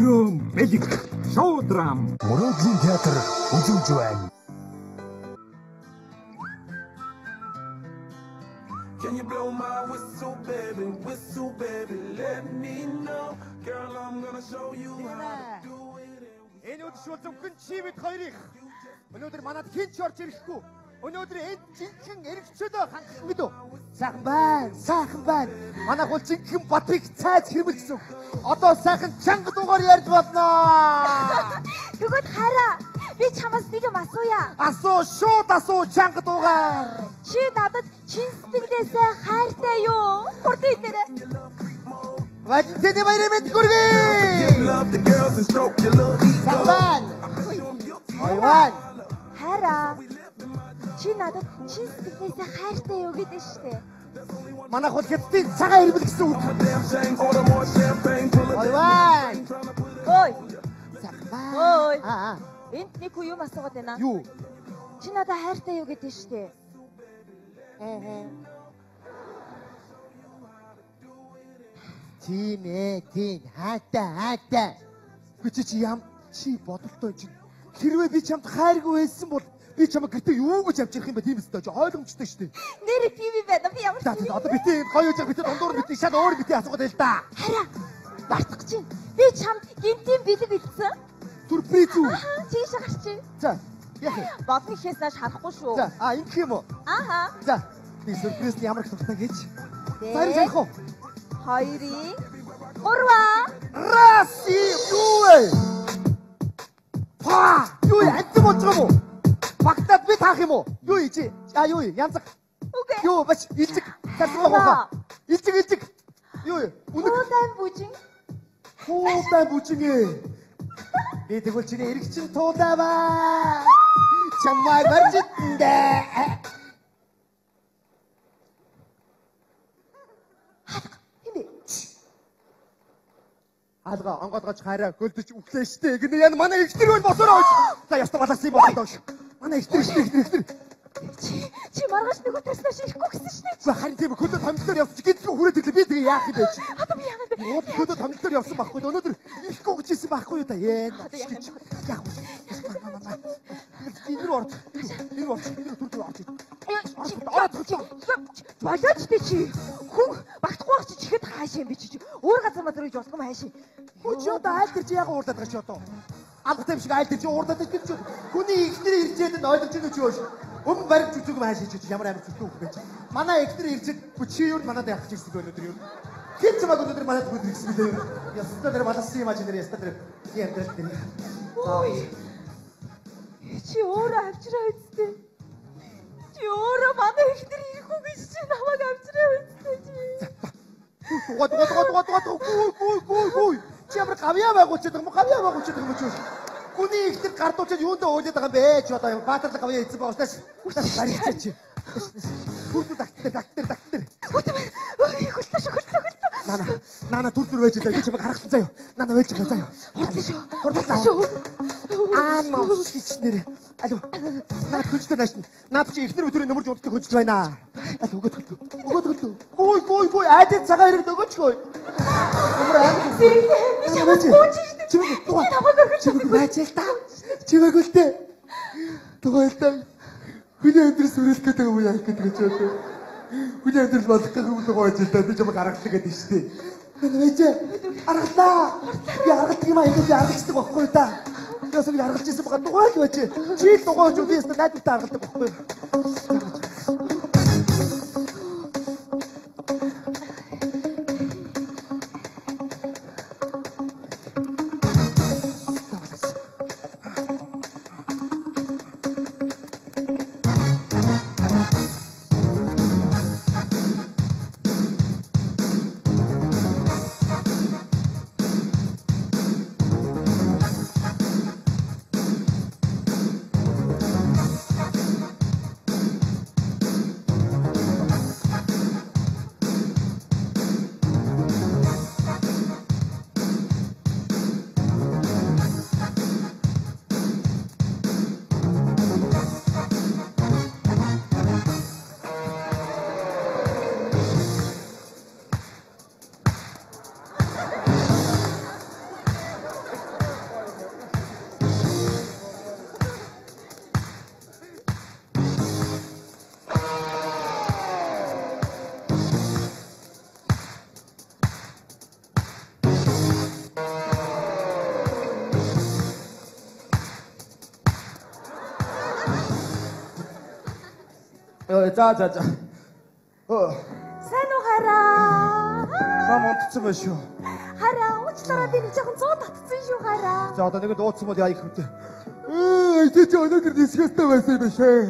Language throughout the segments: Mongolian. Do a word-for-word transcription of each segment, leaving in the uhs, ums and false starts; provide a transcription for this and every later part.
Өрөө Мэлэг шоу драм. Мөрөөдлийн театр үзүүлж байна. Can you blow my whistle, baby? Whistle, baby, let me know. Girl, I'm gonna show you how to do it. Энэ өдөр шууд зөвхөн чи бид хоёрыг. Өнөөдөр манад хэн ч орж ирэхгүй. Өнөөдөр энэ жинхэнэ эргчөлөө хангах мэдв. Сайхан байна, сайхан байна. Манайх бол жинхэнэ батыг цайз хэрмэлсэн. Одоо сайхан чанга дугаар ярьж болно. Тэгвэл хараа. Би чамаас нэг юм асууя. Асуу, шууд асуу чанга дугаар. Чи надад чин сэтгэлээсээ хайртай юу? Хурдан идээрэй. Валентины баярын мэнд хүргэе. Love the girls and stroke your little ego. Саван. Ойван. Хараа. Чи надад чин сэтгэлээсээ хайртай юу гэдэг штэ. Манайх бол хэдтийн цагаан хэрмэл гэсэн үг. Damn shame, order more champagne, pull it. Ойван. Ой. Цагаан. Ой. Аа. Энд нэг хүн юм асуугаад байна. Юу? Чи надад хайртай юу гэдэг штэ. Тийм ээ, тийм. Хаатай, хаатай. Чи чи ям чи бодолтой чинь. Хэрвээ би чамд хайргүй байсан бол би чамд гэртээ юу гэж авч ирэх юм бэ? Тийм үстэй чи ойлгомжтой шүү дээ. Нэр тийм юм байна. Би ямар За за одоо битээ гоё үжиг битээ дундуур битээ шал өөр битээ асуугаад байл та. хараа. Бартах чинь. Би чамд гинтийн бэлэг илсэн. Сүрприз үү? Аа, тийш гарчи. За. Яах вэ? Бодны ихээс нааш харахгүй шүү. За, а ингэх юм уу? Ааха. За. Би сүрприз ямар их тутаа гэж. Дээ. Сайн санах уу? Хоёрын гурван. Раси юу вэ? Па, юу яд болж байгаа юм уу? Багтаад би таах юм уу? Юу ичи? А юу янзаг. Үгүй. Юу бач илжиг. Тарсан байгаа. Илжиг илжиг. Юу? Үнэг. Уудан бүжин. Туутай бүжигээ. Би тэгвэл чиний эргчин туудааваа. Чамайг баржиттандаа. Алга онгоолгож хайраа гөлдөж өглөө штэ. Гэнэ яа манай ихтер байна босороо. За ястаа балаасан юм байна доош. Манай ихтер штэ ихтер ихтер. Чи чи маргааш нэг өтөрснөө ширэхгүй гэсэн штэ. За харин тийм хөдөө томилтоор явчих гинтгүй хүрээд ирлээ. Би тэгээ яах юм бэ чи? Одоо би яагаад бэ? Нууд хөдөө томилтоор явсан байхгүй. Өнөөдөр ихгүй гэж хэлсэн байхгүй юу та? Ээ. Яах вэ? Энэ орд. Энэ орд. Энэ түр түр орд. Орд орд. Болооч дээ чи. Хүн багтахгүй байх чи чихэд хаашаа юм би чи. Өөр газар маа төрөж болтгоо хаашаа. Хүч одоо айл тэр чи яг уурдаад байгаа чи одоо. Албат юм шиг айл тэр чи уурдаад байгаа чи. Хүний ихнэр ирчээд ойлгож байгаа чи юу? Өмнө барих зүг хаашаа чи ямар амар зүг үг байж. Манай ихнэр ирчээд чи юу манад явах гэсэн өнөөдөр юу? Хэн ч маг өнөөдөр манад бүгд ирсэн билээ. Ястаа тэр баласан юм аа чи нэр ястаа тэр юм дээр тэр. Ой. Чи өөрөө авчраа үсттэй. Чи өөрөө манай ихнэр ирэхгүй гэж чи намайг авчраа үсттэй чи. Гот гот гот гот гот гуй гуй гуй гуй. Чи ямар гавьяа байгуулчихдаг юм гавьяа байгуулчихдаг юм чи. Хүний ихтэй гардуучаад юундаа уйлаад байгаа юм бэ? Чи одоо баатарлаг гавьяа эзэн байгуулснаас баригч чи. Хүрдүү дактер дактер дактер. Ой хөтлөш хөтлөш. Нана нана түр түр байж байгаа. Би чамайг харахсан заяа. Нана байж байгаа заяа. Хөтлөш. Хурдлаа шүү. Аа маа чичнэр. Алуу. Наад хүчтэй нааш. Наад чи ихнэр өдрийн нөмөрж уддаг хүчтэй байна. Алуу өгөөд өгөө. Өгөөд өгөө. Гуй гуй гуй айдын цагаан хэрэг өгөөчгүй. Нөмөр аа. Би чамд гооч штэ. Чимэг дугаа. Чимэг байцэл та. Чимэг үлдээ. Дугаа л та. Хүний өндрөөс үрэлэх гэдэг юм яах гэдэг ч байна. Хүний өндрөөс болох гэдэг юм дугаа байж та. Би чамайг аргачлаа гэдэг штэ. Нэ аргалаа. Би аргалдаг юм аа ингэж аргалцдаг байхгүй та. Ясаг аргалж ирсэн байгаа дугаа л байж. Чи дугаа ч үгүй ястаа найдтай аргалдаг байхгүй. За за за. Оо. Сайн уу хараа? Нам унтцсан байх шүү. Хараа уучлаарай би нэг жоохон зоо татсан шүү хараа. За одоо нэг дуудсан бол яа их хөтэй. Ээ чи ч өнөөдөр нисгэстэй байсан юм биш ээ.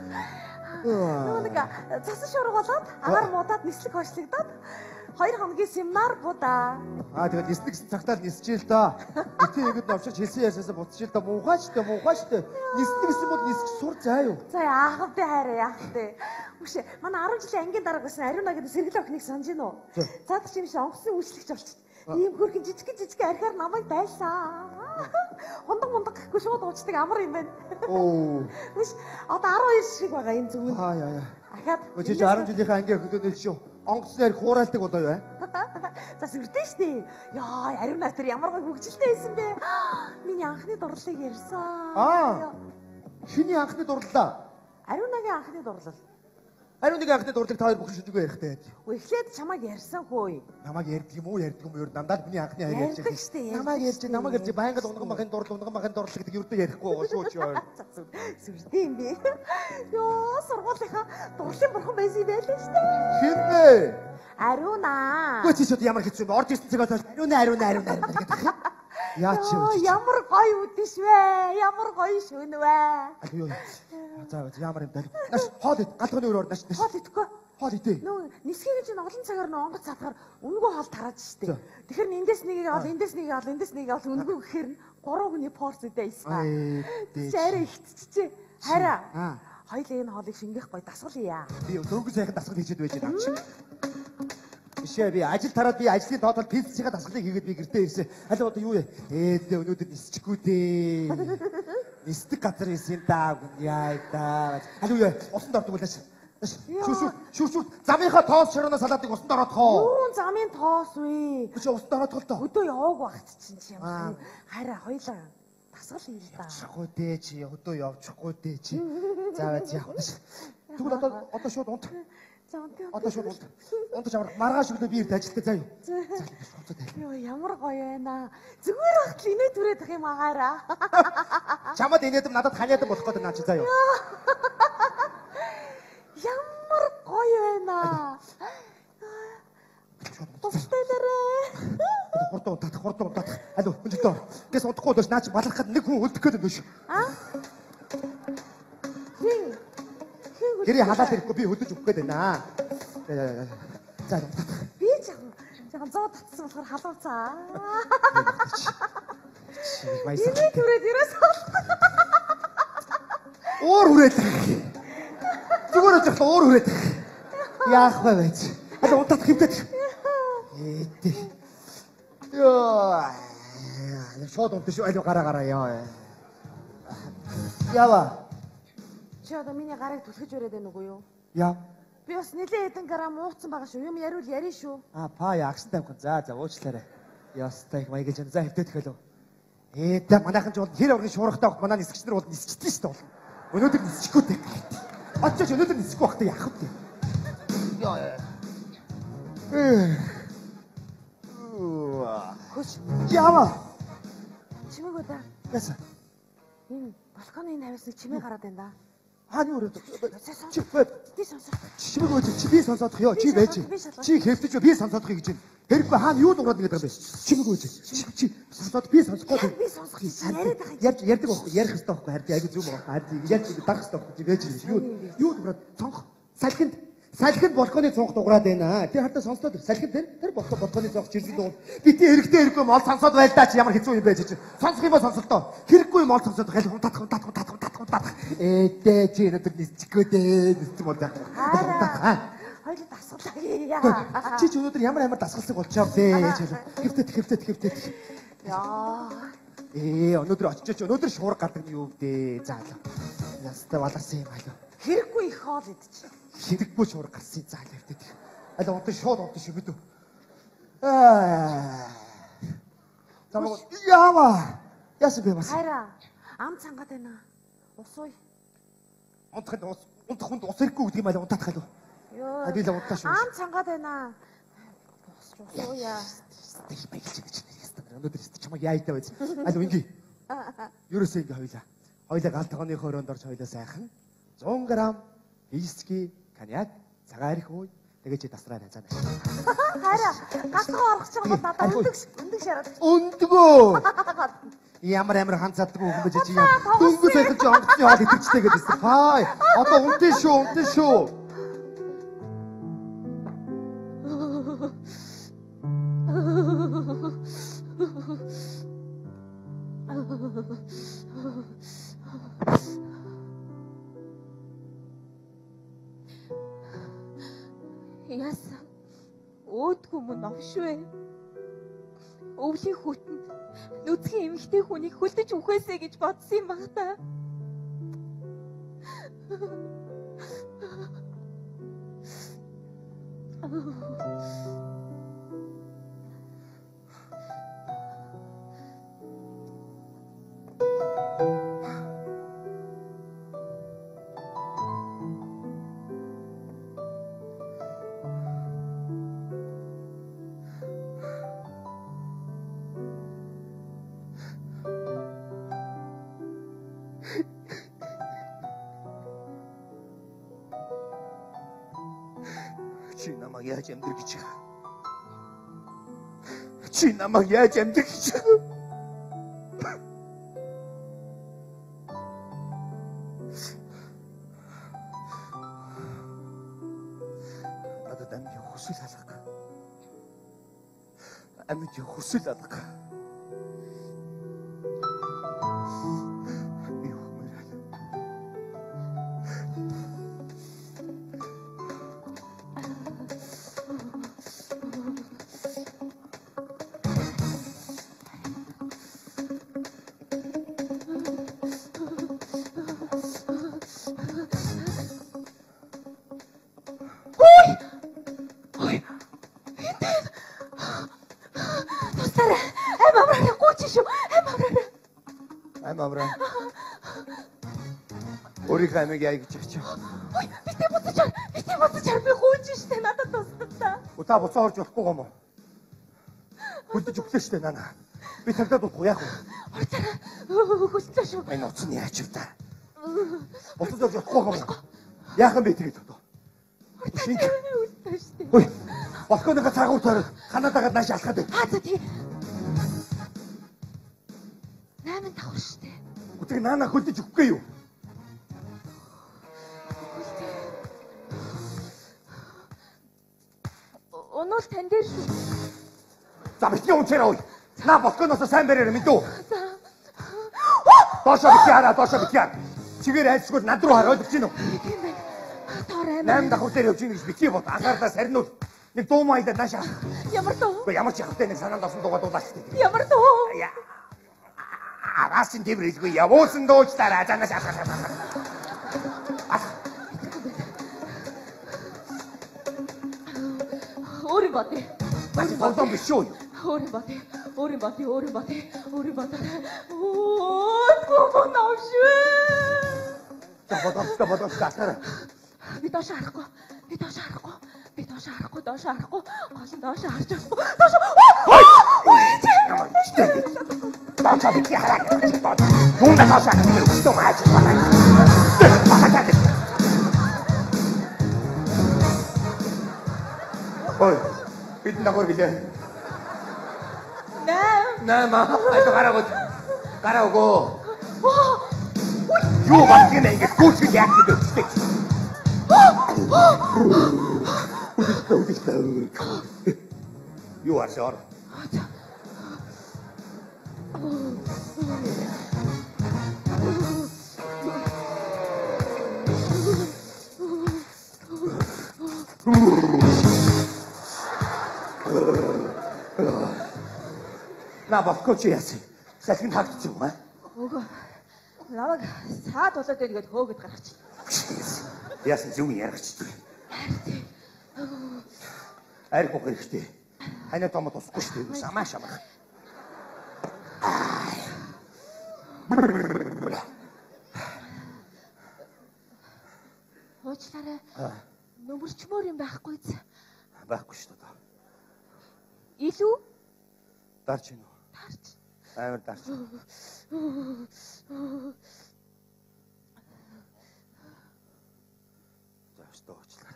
Нөгөө нэг цасан шуурга болоод агаар муудаад нислэг хойшлогдоод хоёр хоногийн семинар будаа. Аа тэгээд нислэг цагтаа нисчихээ л доо. Гэтэ ихэд новчиж хэлсэн ясаасаа буцчих л доо. Муухай ч дээ, муухай ч дээ. Нислэг гэсэн бол нисч сур заа юу. За яах вэ хараа яах вэ? Үгүй манай арван жилийн ангийн дарга байсан Ариуна гэдэг сэргэлэн охиныг санаж гинөө. За тийм шиг онгоцны үйлчлэгч болчих. Ийм хөрхэн жижиг жижиг архиар намайг байлаа. Хундаг мундаг гэхгүй шууд уучдаг амар юм байна. Оо. Үгүй одоо арван хоёр шиг байгаа энэ зүг. Аа яа яа. Ахаад Өчиж арван жилийнхаа ангийн хөдөлнөл шүү. Онгоцны арх хуурайлдаг болоо юу? За сүртэй штий. Яа, Ариуна тэр ямар гой хөвгөлтэй байсан бэ? Миний анхны дурлалыг ярьсан. Аа. Шиний анхны дурлалаа. Ариунагийн анхны дурлал. Ариунагийн анхны дурлалыг та хоёр бүх шүдэггүй ярихтай. Үгүй эхлээд чамайг ярьсан хөөе. Намайг ярьдаг юм уу, ярьдаг юм уу? Дандаа миний анхны хайр ярьж Ярьдаг штий. Намайг ярьж, намайг ярьж байнга унган махын дурлал, унган махын дурлал гэдэг юрдөө ярихгүй байгаа шүү ч ёо. Сүртэй юм бэ? Йоо, сургуулийнхаа дурлалын бурхан байсан юм байлаа штий. Хин бэ? Ариуна. Гү чи ч одоо ямар хэцүү юм. Орж ирсэн цэгээс хойш Ариуна, Ариуна, Ариуна гэдэг юм. Яа чи Йоо, вэ? ямар гоё үдэш вэ? Ямар гоё шүн вэ? Аюу. За ямар юм даа. Наш хоол ид, галганы өөр орнаш. Хол идэхгүй. Хоол идэ. Нөө нисхийг чинь олон цагаар нөө онгоц цаатгаар үнгөө хоол тараад штэ. Тэгэхээр эндээс нэгийг авал, эндээс нэгийг авал, эндээс нэгийг авал үнгөө гэхээр нь гурван хүний порц үдэ ийсаа. Чи арай ихтчихээ. Хараа. Хоёлын энэ хоолыг шингэх гоё дасгалъя. Би дөрвөн сайхан дасгал хийчихэд байж байна чи. Бишээ би ажил тараад би ажлын тоотол пиццийн дасгалыг хийгээд би гэртээ ирсэн. Аль одоо юу вэ? Ээлээ өнөөдөр нисчихгүй дээ. Нисдэг газар исэн даа яа даа. Аль юу вэ? Усанд ордог үлээш. Шүр шүр шүр шүр замынхаа тоос шороноос салаадыг усанд ороодхоо. Юун замын тоос вэ? Бишээ усанд ороодхоо л тоо. Өдөө яваагүй багт чинь чи юм. Хараа хоёлаа дасгал хий л да. Явчихгүй дээ чи өдөө явчихгүй дээ чи. За байж явах. Тэгвэл одоо одоо шууд унт. За унтаа. Одоо шууд унт. Унтаж авах маргааш өглөө би ирд ажилтаа заа юу. Йоо ямар гоё байна. Зүгээр багт л инээ түрээд ах юм агаараа. Чамд инээдэм надад ханиадан болох гэдэг наа чи заа юу. Ямар гоё байна. Тустай-дэрэ. Хурдан унтаад хурдан унтаад. Алуу өнөдөө. Гэс унтахгүй л наа чи балах гээд нэг хүн үлдэх гээд байна шүү. Аа? Хин. Хин. Гэрээ халаад ирэхгүй би хөдөж өгөх гээд байна. За унтаад. Би жаахан жаахан зоо татсан болохоор халууцаа. Майсаа. Инээ түрээд ерөөс. Уур хүрээд. Зүгээр л яхаа уур хүрээд. Яах вэ вэ? Алуу унтаад хэмтээд. Ээ. Йоо. Шууд унтаж шүү. Алуу гараа гараа яа. Ява. Чи одоо миний гарыг түлхэж өрөөд байна уу юу? Яа. Би бас нэлээд хэдэн грамм ууцсан байгаа шүү. Юм яриул ярина шүү. А па ягстай хүн. За за уучлаарай. Ястай их маяг гэж за хөвтөд хэлөө. Ээ та манайхан ч бол хэр орны шуургатай авах манай нисгчнэр бол нисчихдээ шүү дээ. Өнөөдөр нисчихгүй дээ. Очооч өнөөдөр нисэхгүй бахтай яах вэ? Яа. Ээ. Хөш. Яава. Чимээг удаа. Яса. Энэ балконы навьяас нэг чимээ гараад байна да. Хааны өрөө. Чи Би сонсох. чимэг өөч чи би сонсоодох ёо чи байж. Чи хэвтэж би сонсоодохыг гэж байна. Хэрэггүй хаана юу дуурайд нэгэдэг юм бэ? Чимэг өөч. Чи чи сонсоод би сонсохгүй. Би сонсох гэж яриад байгаа. Ярьж ярьдаг байхгүй ярих хэрэгтэй байхгүй харин аягүй зүг байгаа. Харин ярьж дарах хэрэгтэй байхгүй чи байж юу юу дуурайд цонх салхинд салхинд балконы цонх дуурайд байна. Тэр хартаа сонслоо салхинд тэр тэр балкон балконы цонх чирсэн дуул. Бити хэрэгтэй хэрэггүй мол сонсоод байл даа чи ямар хэцүү юм бэ чи. Сонсох юм ба сонсолтоо. Хэрэггүй мол сонсоод хэл хунтат хунтат хунтат хунтат хунтат. Ээ чи өнөдөр нисчихгүй дээ. Нисчих бол яах вэ? Хоёул дасгалаа. Чи ч өнөөдөр ямар амар дасгалсаг болчихоо бэ? Хэвтет хэвтет хэвтет. Яа. Ээ өнөөдөр очиж өнөөдөр шуурга гардаг нь юу вэ? Заалаа. Ястай баласан юм аа. Хэрэггүй их хоол идчих. Хэрэггүй шуурга гарсан заал хэвтет. Аль унтаж шууд унтаж шүү бид. Аа. Замаг яава. Яс бэ бас. Хайраа. Ам цангаад байна. Усуй. Унтах ус унтах хүнд ус ирэхгүй гэдэг юм аа унтаах хаа. Йоо. Адил унтаа шүү. Ам цангаад байна. Босч усууя. Стих байгач гэж байна. Өнөөдөр чамаг яайтай байж. Аль үнги. Ерөөсөө ингэ хоёлаа. Хоёлаа галт тогооны хөрөөнд орж хоёлаа сайхан. сто грамм виски Коньяк, цагаан арих ууй. Тэгээ чи тасраа найзаа. Хараа гацгаа орох ч юм бол надад өндөг өндөг шараад. Өндгөө. Ямар амар хан задгүй хүн байж чи яа. Дөнгөж сайхан чи онгоцны хоол идэрчтэй гэдээсэн. Хай. Одоо унтээ шүү, унтээ шүү. Яасан өөдгөө мөн овшвэ. Өвлийн хүтэнд нүцгэн эмэгтэй хүнийг хөлдөж үхээсэй гэж бодсон юм баг та. Чи намайг яаж амьдрах гэж байгаа? Чи намайг яаж амьдрах гэж байгаа? Надад амьд хүсэл алга. Амьд хүсэл алга. Амраа. Өөрийнхөө амиг яа гэж чи. Ой, битээ буцаж, битээ буцаж би гүйж штэ надад тусдаа. Ута буцаа орж болохгүй юм уу? Хүлдэж өглөө штэ нана. Би тагтаад удахгүй яах вэ? Орцараа. Хүслээ шүү. Энэ уцны яач вэ та? Буцаж орж болохгүй юм уу? Яах юм бэ тэгээд одоо? Шинг. Үлдээ штэ. Ой. Балконыг цагуул тарах. Канадагаад нааш алхаад бай. Аа за тий. Найман давх штэ. Өтөг наана хөлдөж өгөхгүй юу? Өнөөл тань дээр шүү. За битгий унчаарай ой. Наа балконоос сайн бариараа мэдүү. Доошо битгий хараа, доошо битгий хараа. Чигээр айлсгүй над руу хараа ойлгож байна уу? Тийм байна. Тоор аймаа. Найм давхар дээр явж ийн гэж битгий бод. Анхаарлаа сарниул. Нэг дуу майдаа нааш. Ямар дуу? Гэхдээ ямар ч явахтай нэг санаанд авсан дуугаа дуулаач. Ямар дуу? Яа. Арасын дэврэлгүй явуулсан дуучлаараа занаас алхах. Өөрийн бодъё. Бац болон биш үү? Өөрийн бодъё. Өөрийн бодъё, өөрийн бодъё, өөрийн бодъё. Оо, навшвэ. За бодомжтой бодомжтой атаарай. Би доош харахгүй. Би доош харахгүй. Би доош харахгүй, доош харахгүй. Гол нь доош харж байхгүй. Доош. Ой! Ямар чтэй. Доош битгий хараа. Юунд доош харах юм бэ? Өстөө маач байна. Ой, бид нагор гэлээ. Наа. Наа, айто гараагүй. Гараагүй. Юу баг юм ингэ гүчиг яах гэж үстэй. Үстэй үстэй. Юу аршаар? На бохкоч яасан. Сахин хаагч юм аа. Үгүй. Намайг саад болоод байна гэдээ хөөгд гаргач. Яасан зүг яргач. Арих бох хэрэгтэй. Ханаа томот усахгүй шүү дээ. Самаа шамаа. Уучлаарай. Нөмөрчмөр юм байхгүй з. Байхгүй шүү дээ. Илүү Дарч гинөө. тарч. Амар дарч. За өстөө уучлаарай.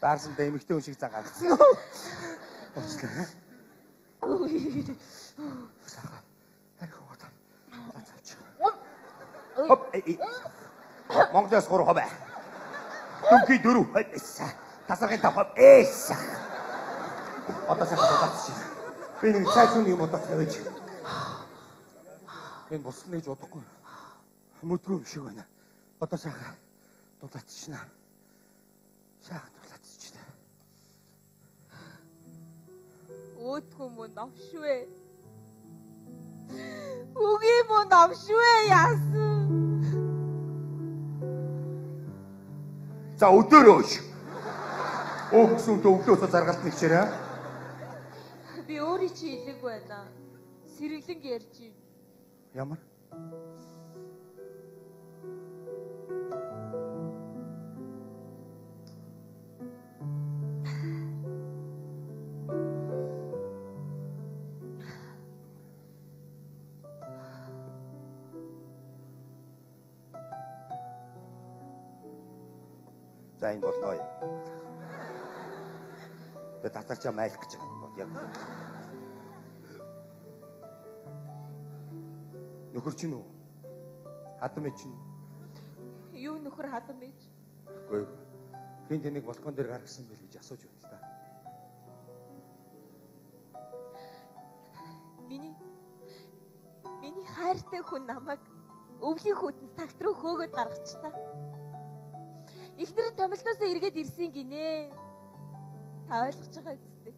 Даарсандаа эмэгтэй хүн шиг цаг гаргасан. Уучлаарай. Саха. Арих уу та. Цаалч. Хоп. Монголоос гур хобэ. Дүнхий дөрөв. Эсса. Тасаргын тав хоб. Эсса. Одоо сахад татчих. Би нэг цайсан юм удаа тавьж. Энэ бус нээж удахгүй. Мүдгүй шиг байна. Одоо сахаа дулаацчихна. Сахаа дулаацчихна. Өөдгөө мөн навшвэ. Үгүй мөн навшвэ яасан. За өдөөрөө ш. Өөхсөн төвлөөсө заргалт нэгчээрээ. Би өөрийн чи илэг байна. Сэргэлэн ярьж юм. Ямар? За энэ болно юу? Би татарчаа майлах гэж байна. Яг. Нөхөр чинь үү? Хадам ээ чинь. Юу нөхөр хадам ээж? Үгүй. Хин тэнийг балкон дээр гаргасан байл гэж асууж байна л да. Миний Миний хайртай хүн намайг өвлийн хүйтэн тагт руу хөөгөөд гаргачихлаа. Ихнэр томилтоосоо эргээд ирсэн гинэ. Та ойлгож байгаа үстэй.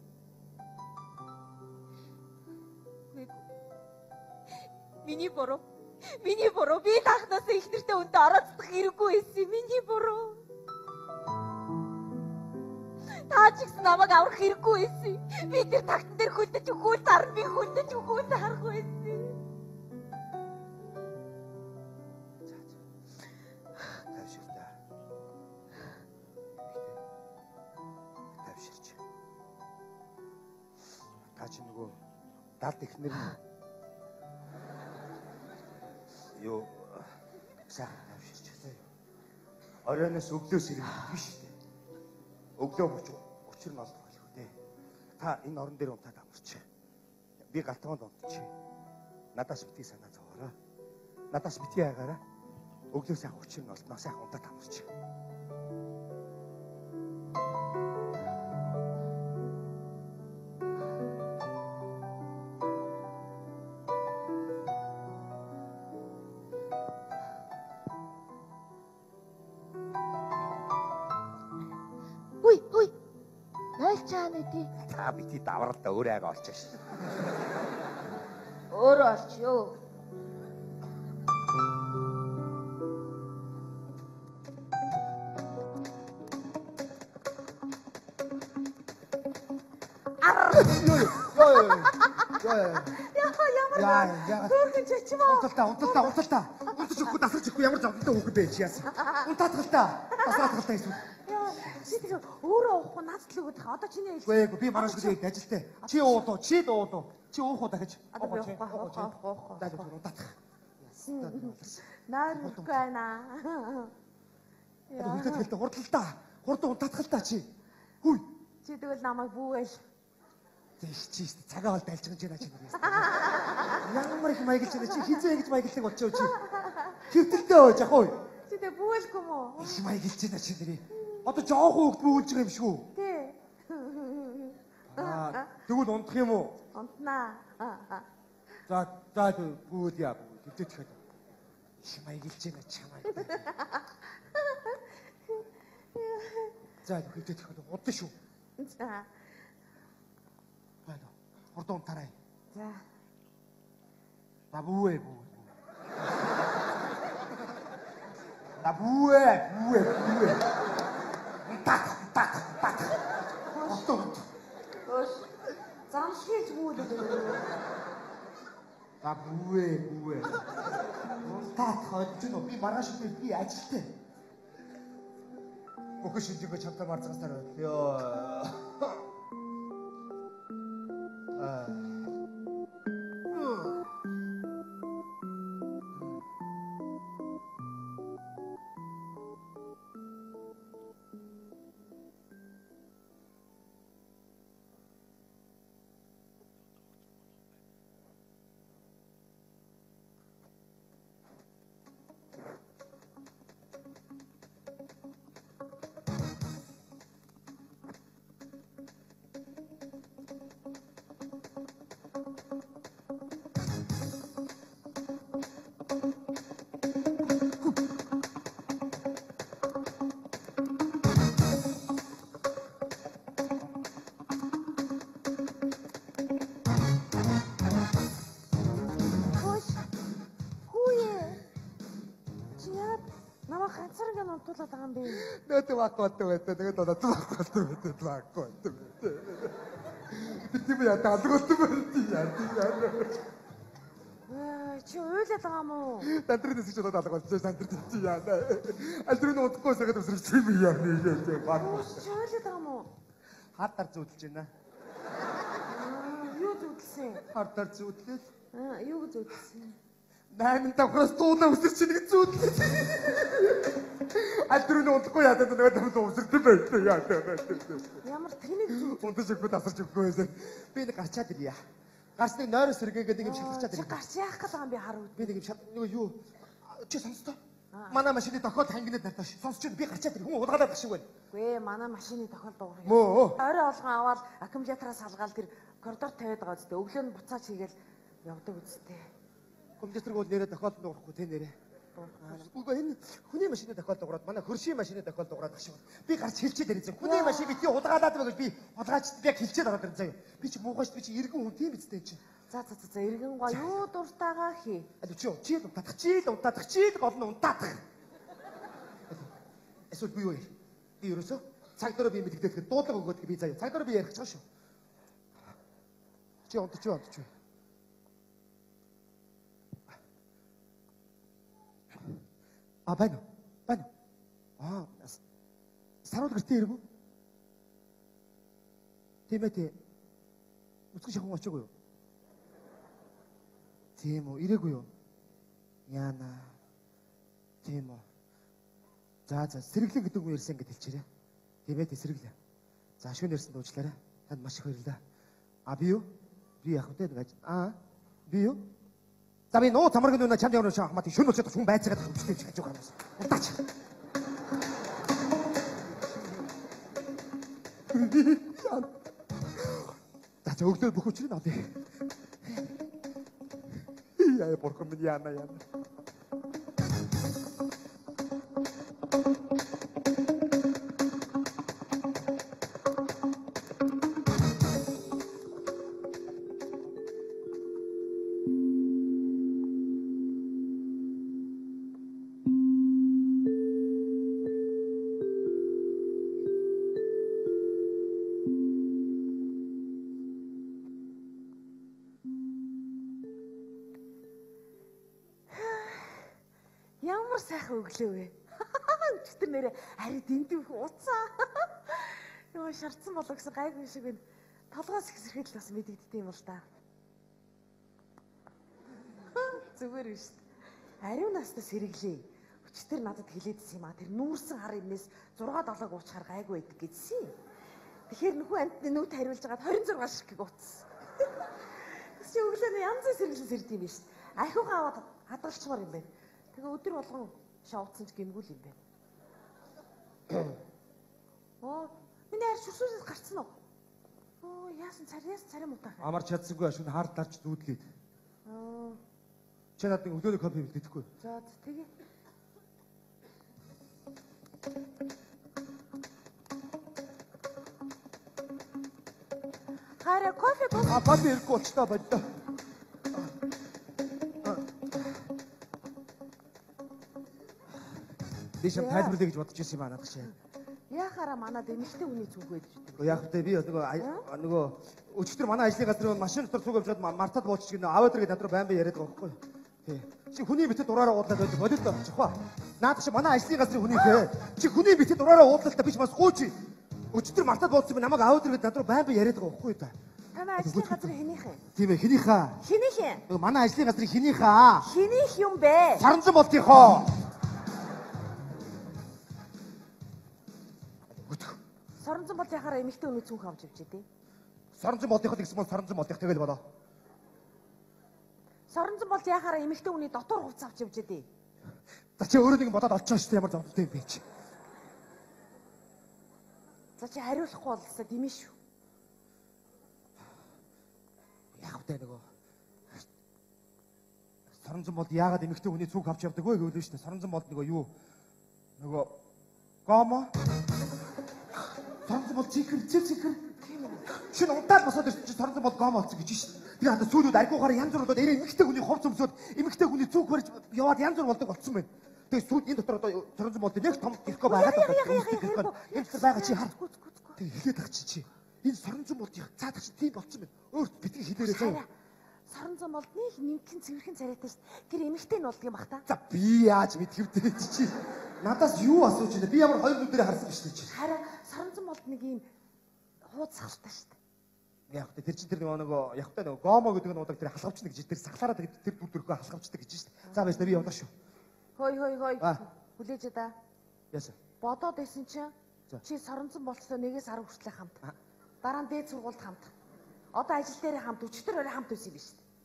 Миний буруу. Миний буруу. Би тахнаас ихнэртэй өндө орооцдох хэрэггүй байсан. Миний буруу. Та ч гэсэн намайг аврах хэрэггүй байсан. Би тэр тагтан дээр хүлдэж өгөө тар би хүлдэж өгөө тарах байсан. Тач нөгөө далд ихнэр нь юу сайхан тавьширч байгаа юу. Оройноос өглөөс ирэх биш үү? Өглөө буч учир нь олдох байх үү? Та энэ орон дээр унтаад амарч. Би галтгоонд унтчих. Надаас битгий санаа зовоорой. Надаас битгий хайгаарай. Өглөө сайхан учир нь олдноо сайхан унтаад амарч. Та бити давралдаа өөрөө аяга олчих шээ. Өөрөө олчихё. Яа, яа. Хөөрхөн чичмээ. Унталтаа, унталтаа, унталтаа. Унтаж өгөхгүй дасарч өгөхгүй ямар завдалтай хөөхөн бэ чи яасан. Унтаатгалтаа. Дасаатгалтаа эсвэл. Чи тэгээ өөрөө уухгүй надад л өгөх. Одоо чиний ээлж. Үгүй би маргааш гээд ажилтай. Чи уудуу, чи дуудуу. Чи уух уу дахиж. Одоо би уухгүй, уухгүй, уухгүй. Даа даа унтаатах. Наар үгүй байна. Яа. Үнтэй хэлдэг хурдалтаа. Хурдан унтаатгалтаа чи. Хүй. Чи тэгвэл намайг бүүгээл. Тэш чи цагаа бол дайлж байгаа ч юм уу. Ямар их маяглж байна чи хизээ ингэж маяглдаг болчихоо чи. Хөвтөлтэй өөж ах уу. Чи тэг бүүгэлгүй мүү? Их маяглж байна чи нэрээ. Одоо жоохон хөвгт бүүлж байгаа юм шүү. Тий. Аа тэгвэл унтах юм уу? Унтнаа. За за бүүл яа бүүл. Хөвтөд ихэд. Их маяглж байна чамаа. За хөвтөд ихэд удаа шүү. За. Байна. Хурдан унтарай. За. На бүүе бүүл. На бүүе бүүе бүүе. Так так так. Хурдан. Өөш. Замшиж бүүл. На бүүе бүүе. Так хойч нь би маргааш би ажилтай. Өгөх шинжээг чамтай марцгаасаар ёо. Тэгээд баггүй байдаг. Тэгээд одоо баггүй байдаг. Баггүй байдаг. Тийм яа таалгуулсан байх яа. Ээ чи уйлаад байгаа юм уу? Тандрын дэсэж удаа таалгуулсан. Тандрын чи яа. Алдрын удахгүй сагаад өсрөж тийм яа. Баггүй. Чи уйлаад байгаа юм уу? Хатар зүудэлж байна. Юу зүудэлсэн? Хатар зүудлээ. Аа юу зүудэлсэн? Найман давхраас дууна өсөрч нэг зүудлээ. Алдрын удахгүй яадаг нэг юм өсөрдөг байх яа. Ямар тэнийг зүуд? Унтаж өгөх тасарч өгөхгүй байсан. Би нэг гарчаад ирья. Гарсныг нойроос сэргээгээд нэг юм шалгачаад Чи ирья. гарч яах гэдэг юм би харав. Би нэг юм шал нэг юу чи сонсдоо. Манай машины тохиол хангинад нарташ. Сонсч би гарчаад ирэх хүн удаагаад багшиг байна. Гүй манай машины тохиол дуугар. Мөө. Орой олгон аваад аккумулятораа салгаал тэр коридор тавиад байгаа үстэй. Өглөө нь буцаач хийгээл явдаг үстэй. Компьютер гол нэрээ тохиол дуурахгүй тэ нэрээ. Үгүй энэ хүний машины тохиол дуураад манай хөршийн машины тохиол дуураад багшиг. Би гарч хэлчихэд ирсэн. Хүний машин битгий удаагаад байгаа гэж би удаагачд яг хэлчихэд ороод ирсэн заяа. Би чи муугаач би чи иргэн хүн тийм биз дээ чи. За за за эргэн гоо юу дуртайгаа хий. Аль чи чи л унтаадах чи л унтаадах чи л гол нь унтаадах. Эсвэл би юу яа? Би ерөөсөө цаг дөрөв би мэдэгдэхэд дуудлага өгөөд би заяа. Цаг дөрөв би ярих гэж байгаа шүү. Чи унтчих чи унтчих. А байна. Байна. Аа. Саруул гэртээ иргүү. Тийм ээ тий. Үсгэн шахун очоогүй юу? Тийм үү, ирээгүй юу? Яана. Тийм үү. За за, сэргэлэн гэдэг үг ярьсан гэж хэлчихээрэй. Тийм ээ тий, сэргэлэн. За, шүүн ярьсан дуучлаарай. Танд маш их баярлалаа. А би юу? Би яах вэ гэж. Аа. Би юу? За би нуу цамраг нүнэ чамд явна шаа хамаатай шүн өчөд хүн байцаагаад хөвчтэй гэж байгаа юм. Удаач. За өглөө бүх хүчрийг авъя. Яа борхон минь яана яана. Ямар сайхан өглөө вэ? Өчтөр нэрээ ари дэндүү уцаа. Йоо шарцсан болоо гэсэн гайгүй шиг байна. Толгоос ихсрэхэд л бас мэдэгддэг юм л та. Зүгээр биш. Ариун настай сэргэлээ. Өчтөр надад хэлээдсэн юм а. Тэр нүүрсэн хар юмнээс зураг долоог уучхаар гайгүй байдаг гэсэн. Тэгэхээр нөхөө амтны нүд хариулж хагаад хорин зураг ширхэг утсан. Чи өглөө янз бүрийн сэргэлэн сэрд юм биш. Ахиугаа аваад хадгалчмаар юм байна. Тэгээ өдөр болгон шоуцсан ч гимгүүл юм байна. Оо, миний арь шүршүүрээс гарцсан уу? Оо, яасан царьяас царим утаа. Амар чадсангүй шүн хар дарч дүүдлгээд. Аа. Чи надад өглөөний кофе бэлдэхгүй. За, тэгээ. Хараа кофе гоо. А бат ирэхгүй болчихлоо боддоо. Би шам тайлбарлая гэж бодож ирсэн юм аа надад чи. Яхаараа манад эмэгтэй хүний зүг байж дээ. Яг хөтэй би нөгөө нөгөө өчтөр манай ажлын газрын машин дотор цуг авчаад мартаад буучих гэнэ аваад ирээд надруу байн бай яриад байгаа байхгүй. Тий. Чи хүний битээ дураараа уудлаад байдаг бодит болчихваа. Наад чи манай ажлын газрын хүний хэ. Чи хүний битээ дураараа уудлаа та биш бас гооч. Өчтөр мартаад бууцсан би намайг аваад ирээд надруу байн бай яриад байгаа байхгүй та. Танай ажлын газрын хэнийхээ? Тийм ээ хэнийхээ. Хэнийхээ? Нөгөө манай ажлын газрын хэнийхээ. Хэнийх юм бэ? Саранзан болтынхоо. Соронзон бол яхаараа эмэгтэй хүний цүнх авч явж дээ. Соронзон болтынхоо гэсэн бол соронзон болтынх тэгэл болоо. Соронзон бол яхаараа эмэгтэй хүний дотор хувцас авч явж дээ. За чи өөрөө нэг бодоод олчихсон шүү дээ ямар зовлонтой юм бэ чи. За чи хариулахгүй болсоо димээ шүү. Яг үтэй нөгөө Соронзон бол яагаад эмэгтэй хүний цүнх авч явдаг вэ гэвэл шүү дээ. Соронзон бол нөгөө юу? Нөгөө гомо. Соронзон бол чикэр чикэр. Шинэ унтаад босоод ирсэн чинь соронзон бол гомо болсон гэж шүү дээ. Би хадаа сүүлүүд аргуугаар янз бүр болоод эрэ эмэгтэй хүний хувц өмсөд эмэгтэй хүний цүнх барьж яваад янз бүр болдог болцсон байна. Тэгээ сүйд энэ дотор одоо соронзон болд нэг том гэрхөө байгаад байна. Энэ дотор байгаа чи хар. Тэгээ хэлээд ах чи чи. Энэ соронзон болдын цаадах чи тийм болцсон байна. Өөрт битгий хэлээрээ зөө. Соронзон болд нэг нэгэн цэвэрхэн царайтай шүү дээ. Тэр эмэгтэй нь болдго юм бах та. За би яаж мэдхэвтэй чи. Надаас юу асууж байна? Би ямар хоёр нүдээр харсан биш чи. Хараа соронзон болд нэг юм хууд сахалтай шүү дээ. Яг тэ тэр чин тэр нөгөө явахтай нөгөө гомо гэдэг нь удаг тэр халахвчна гэж тэр сахлаараа тэр тэр дүр төрхөө халахвчдаг гэж шүү дээ. За байж та би явна шүү. Хой хой хой. Хүлээж да. Яасан. Бодоод байсан чинь чи соронзон болцоо нэгээс арав хүртэл хамт. Дараа нь дээд сургуульд хамт. Одоо ажил дээр хамт, өчтөр өрөө хамт байсан юм биш үү?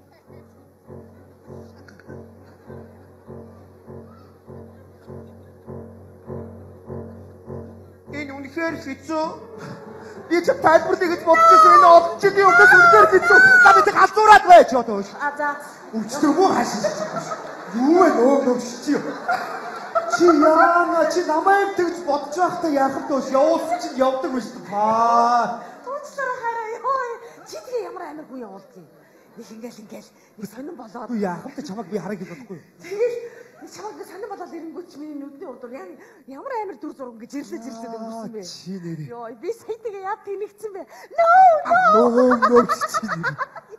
Энэ үнэхээр хэцүү. Би ч тайлбарлая гэж бодчихсон энэ олон жилийн өмнөөс үнэхээр хэцүү. За би тэг алзуураад байж одоо. А за. Өчтөр муу хашиж. Юу вэ нөө нөө чи. Чи яана чи намайг тэгж бодож байхдаа яах вэ дөөш явуулсан чинь явдаг биш үү? Аа. Туучлаарай хараа ёо. Чи тэгээ ямар амар хүн явуулдгийг. Нэг ингээл ингээл нэг сонирн болоод. Үгүй яах вэ чамайг би харах гэж бодохгүй. Тэгэл нэг чамайг сонирн болоод ирэнгүүт миний нүдний урдуур яг ямар амар дүр зураг гэж ирлээ ирлээ өнгөрсөн бэ. Чи нэрээ. Ёо би сая тэгээ яад тэнэгцэн бэ. Нөө нөө нөө чи нэрээ.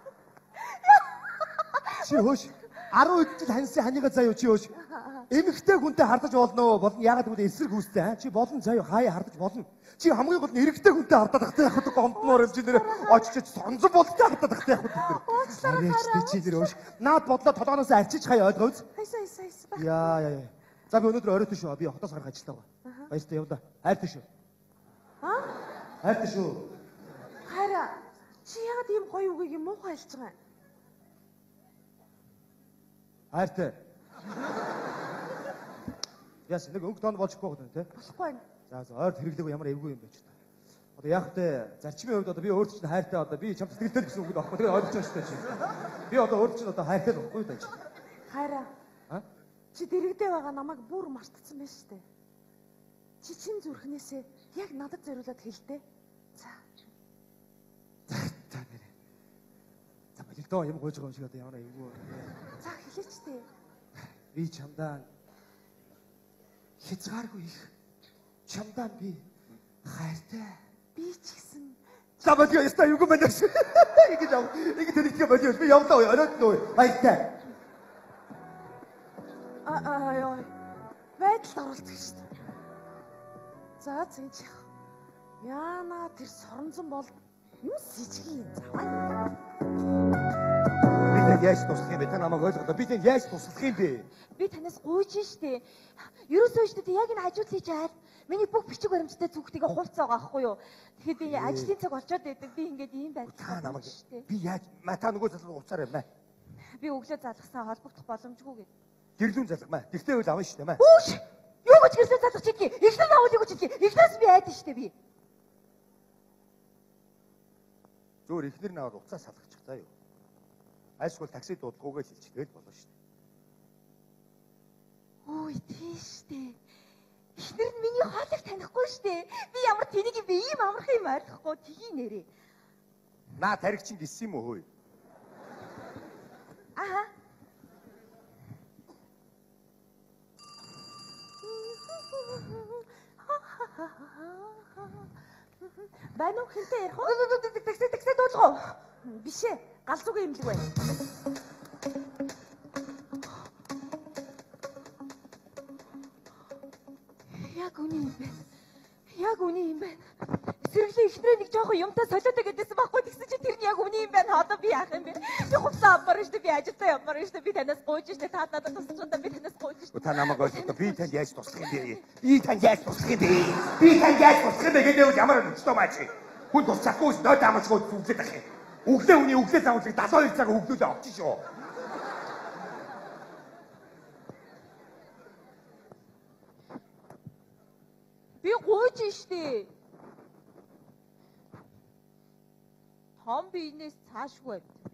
Чи хөөш арав хэд жил ханьсан ханига заяа чи хөөш. Эмэгтэй хүнтэй хардаж болно болно ягаад гэвэл эсрэг үүстэй чи болон заяа хаяа хардаж болно. Чи хамгийн гол нь эрэгтэй хүнтэй хардаад ахтай явах гэдэг гомдмоор юм чи нэр очиж сонзон болтой хардаад ахтай явах гэдэг. Арайчтэй чи нэр хөөш. Наад бодлоо толгоноос арчиж хаяа ойлгооз. хайсаа хайсаа хайсаа. Яа яа яа. За би өнөөдөр оройтой шүү. Би хотоос гарах ажилтаа байгаа. Баяртай явлаа. Хайртай шүү. Аа? Хайртай шүү. Хараа чи ягаад ийм гоё үгийг юм муухай хэлж байгаа юм? Хайртай. Яс нэг өнгө тоонд болж гоо гэдэг тий. Болохгүй юм. За за ойр хэрэглээг ямар эвгүй юм бэ ч та. Одоо яг тэ зарчмын хувьд одоо би өөрт чинь хайртай одоо би чамд сэтгэлтэй гэсэн үг байхгүй. Тэгээ ойлгож байгаа шүү дээ чи. Би одоо өөрт чинь одоо хайртай байхгүй даа чи. Хайраа. А? Чи дэрэгдээ байгаа намайг бүр мартцсан байна шүү дээ. Чи чин зүрхнээсээ яг надад зориулаад хэлдэ. За. За нэрээ. За болилдоо юм гойж байгаа юм шиг одоо ямар эвгүй. За хэлээч дээ. Би чамдаа хязгааргүй их чамдаа би хайртай. Би ч гэсэн. За болио яста юу юм бэ? Ингэж яв. Ингэ тэрийгээ болио. Би явлаа оройд нөө. Баяртай. Аа яа. Байдал оруулдаг шүү дээ. За зинч. Яана тэр соронзон бол юм сижгийн заваа. Би тань яаж туслах юм бэ? Та намайг ойлгохгүй. Би тань яаж туслах юм бэ? Би танаас гуйж штэ. Ерөөсөө штэ яг энэ хажуудлыг чаад миний бүх бичиг баримттай зүгтгээ хувцаа байгаа байхгүй юу? Тэгэхээр би ажлын цаг болчоод байдаг. Би ингээд ийм Та байдлаа намайг би яаж ма та нөгөө залуу уцаар юм бэ? би өглөө залгасан холбогдох боломжгүй гэв. Гэрлүүн залгамаа. Тэгтээ үл авна шүү дээ маа. Үүш! Юу гэж гэрсээ залгах чидгий? Эхлэн авуулыг чидгий. Эхлээс би айдэн штэ би. Зөөр ихнэр наваад уцаа салгачих заа юу. Айсгол такси дуудлаггүйгээ хэлчихвэл болно шүү дээ. Ой тийштэй. Эхнэр нь миний хоолыг танихгүй штэ. Би ямар тэнийг би ийм амархан юм ойлгохгүй тгий нэрээ. Наа тариг чинь гисэн юм уу хөөе? Аа. Байна уу хинтээ ярих уу? Такси такси дуулах уу? Биш ээ. Галзуугийн имлэг байна. Яг үний юм байна. Яг үний юм байна. Сэргэлийн ихнэрээ нэг жоохон юмтай солиотой гэдээсэн байхгүй тэгсэн чи тэр нь яг үний юм байна. Одоо би яах юм бэ? Би хувцас авмаар штэ би ажилдаа явмаар штэ би танаас гуйж штэ та надад тусчихсан би танаас гуйж штэ. Та намайг ойлгохгүй. Би танд яаж туслах юм бэ? Би танд яаж туслах юм бэ? Би танд яаж туслах юм бэ гэдэг ямар өчтөө маач. Хүн тусчихгүй нөө таамачгүй зүглээд ах юм. Өглөө үний өглөө замуулыг даалгавар хоёр цаг өглөөдөө авчих шүү. Би гуйж штэ. Том биенээс цаашгүй байд би.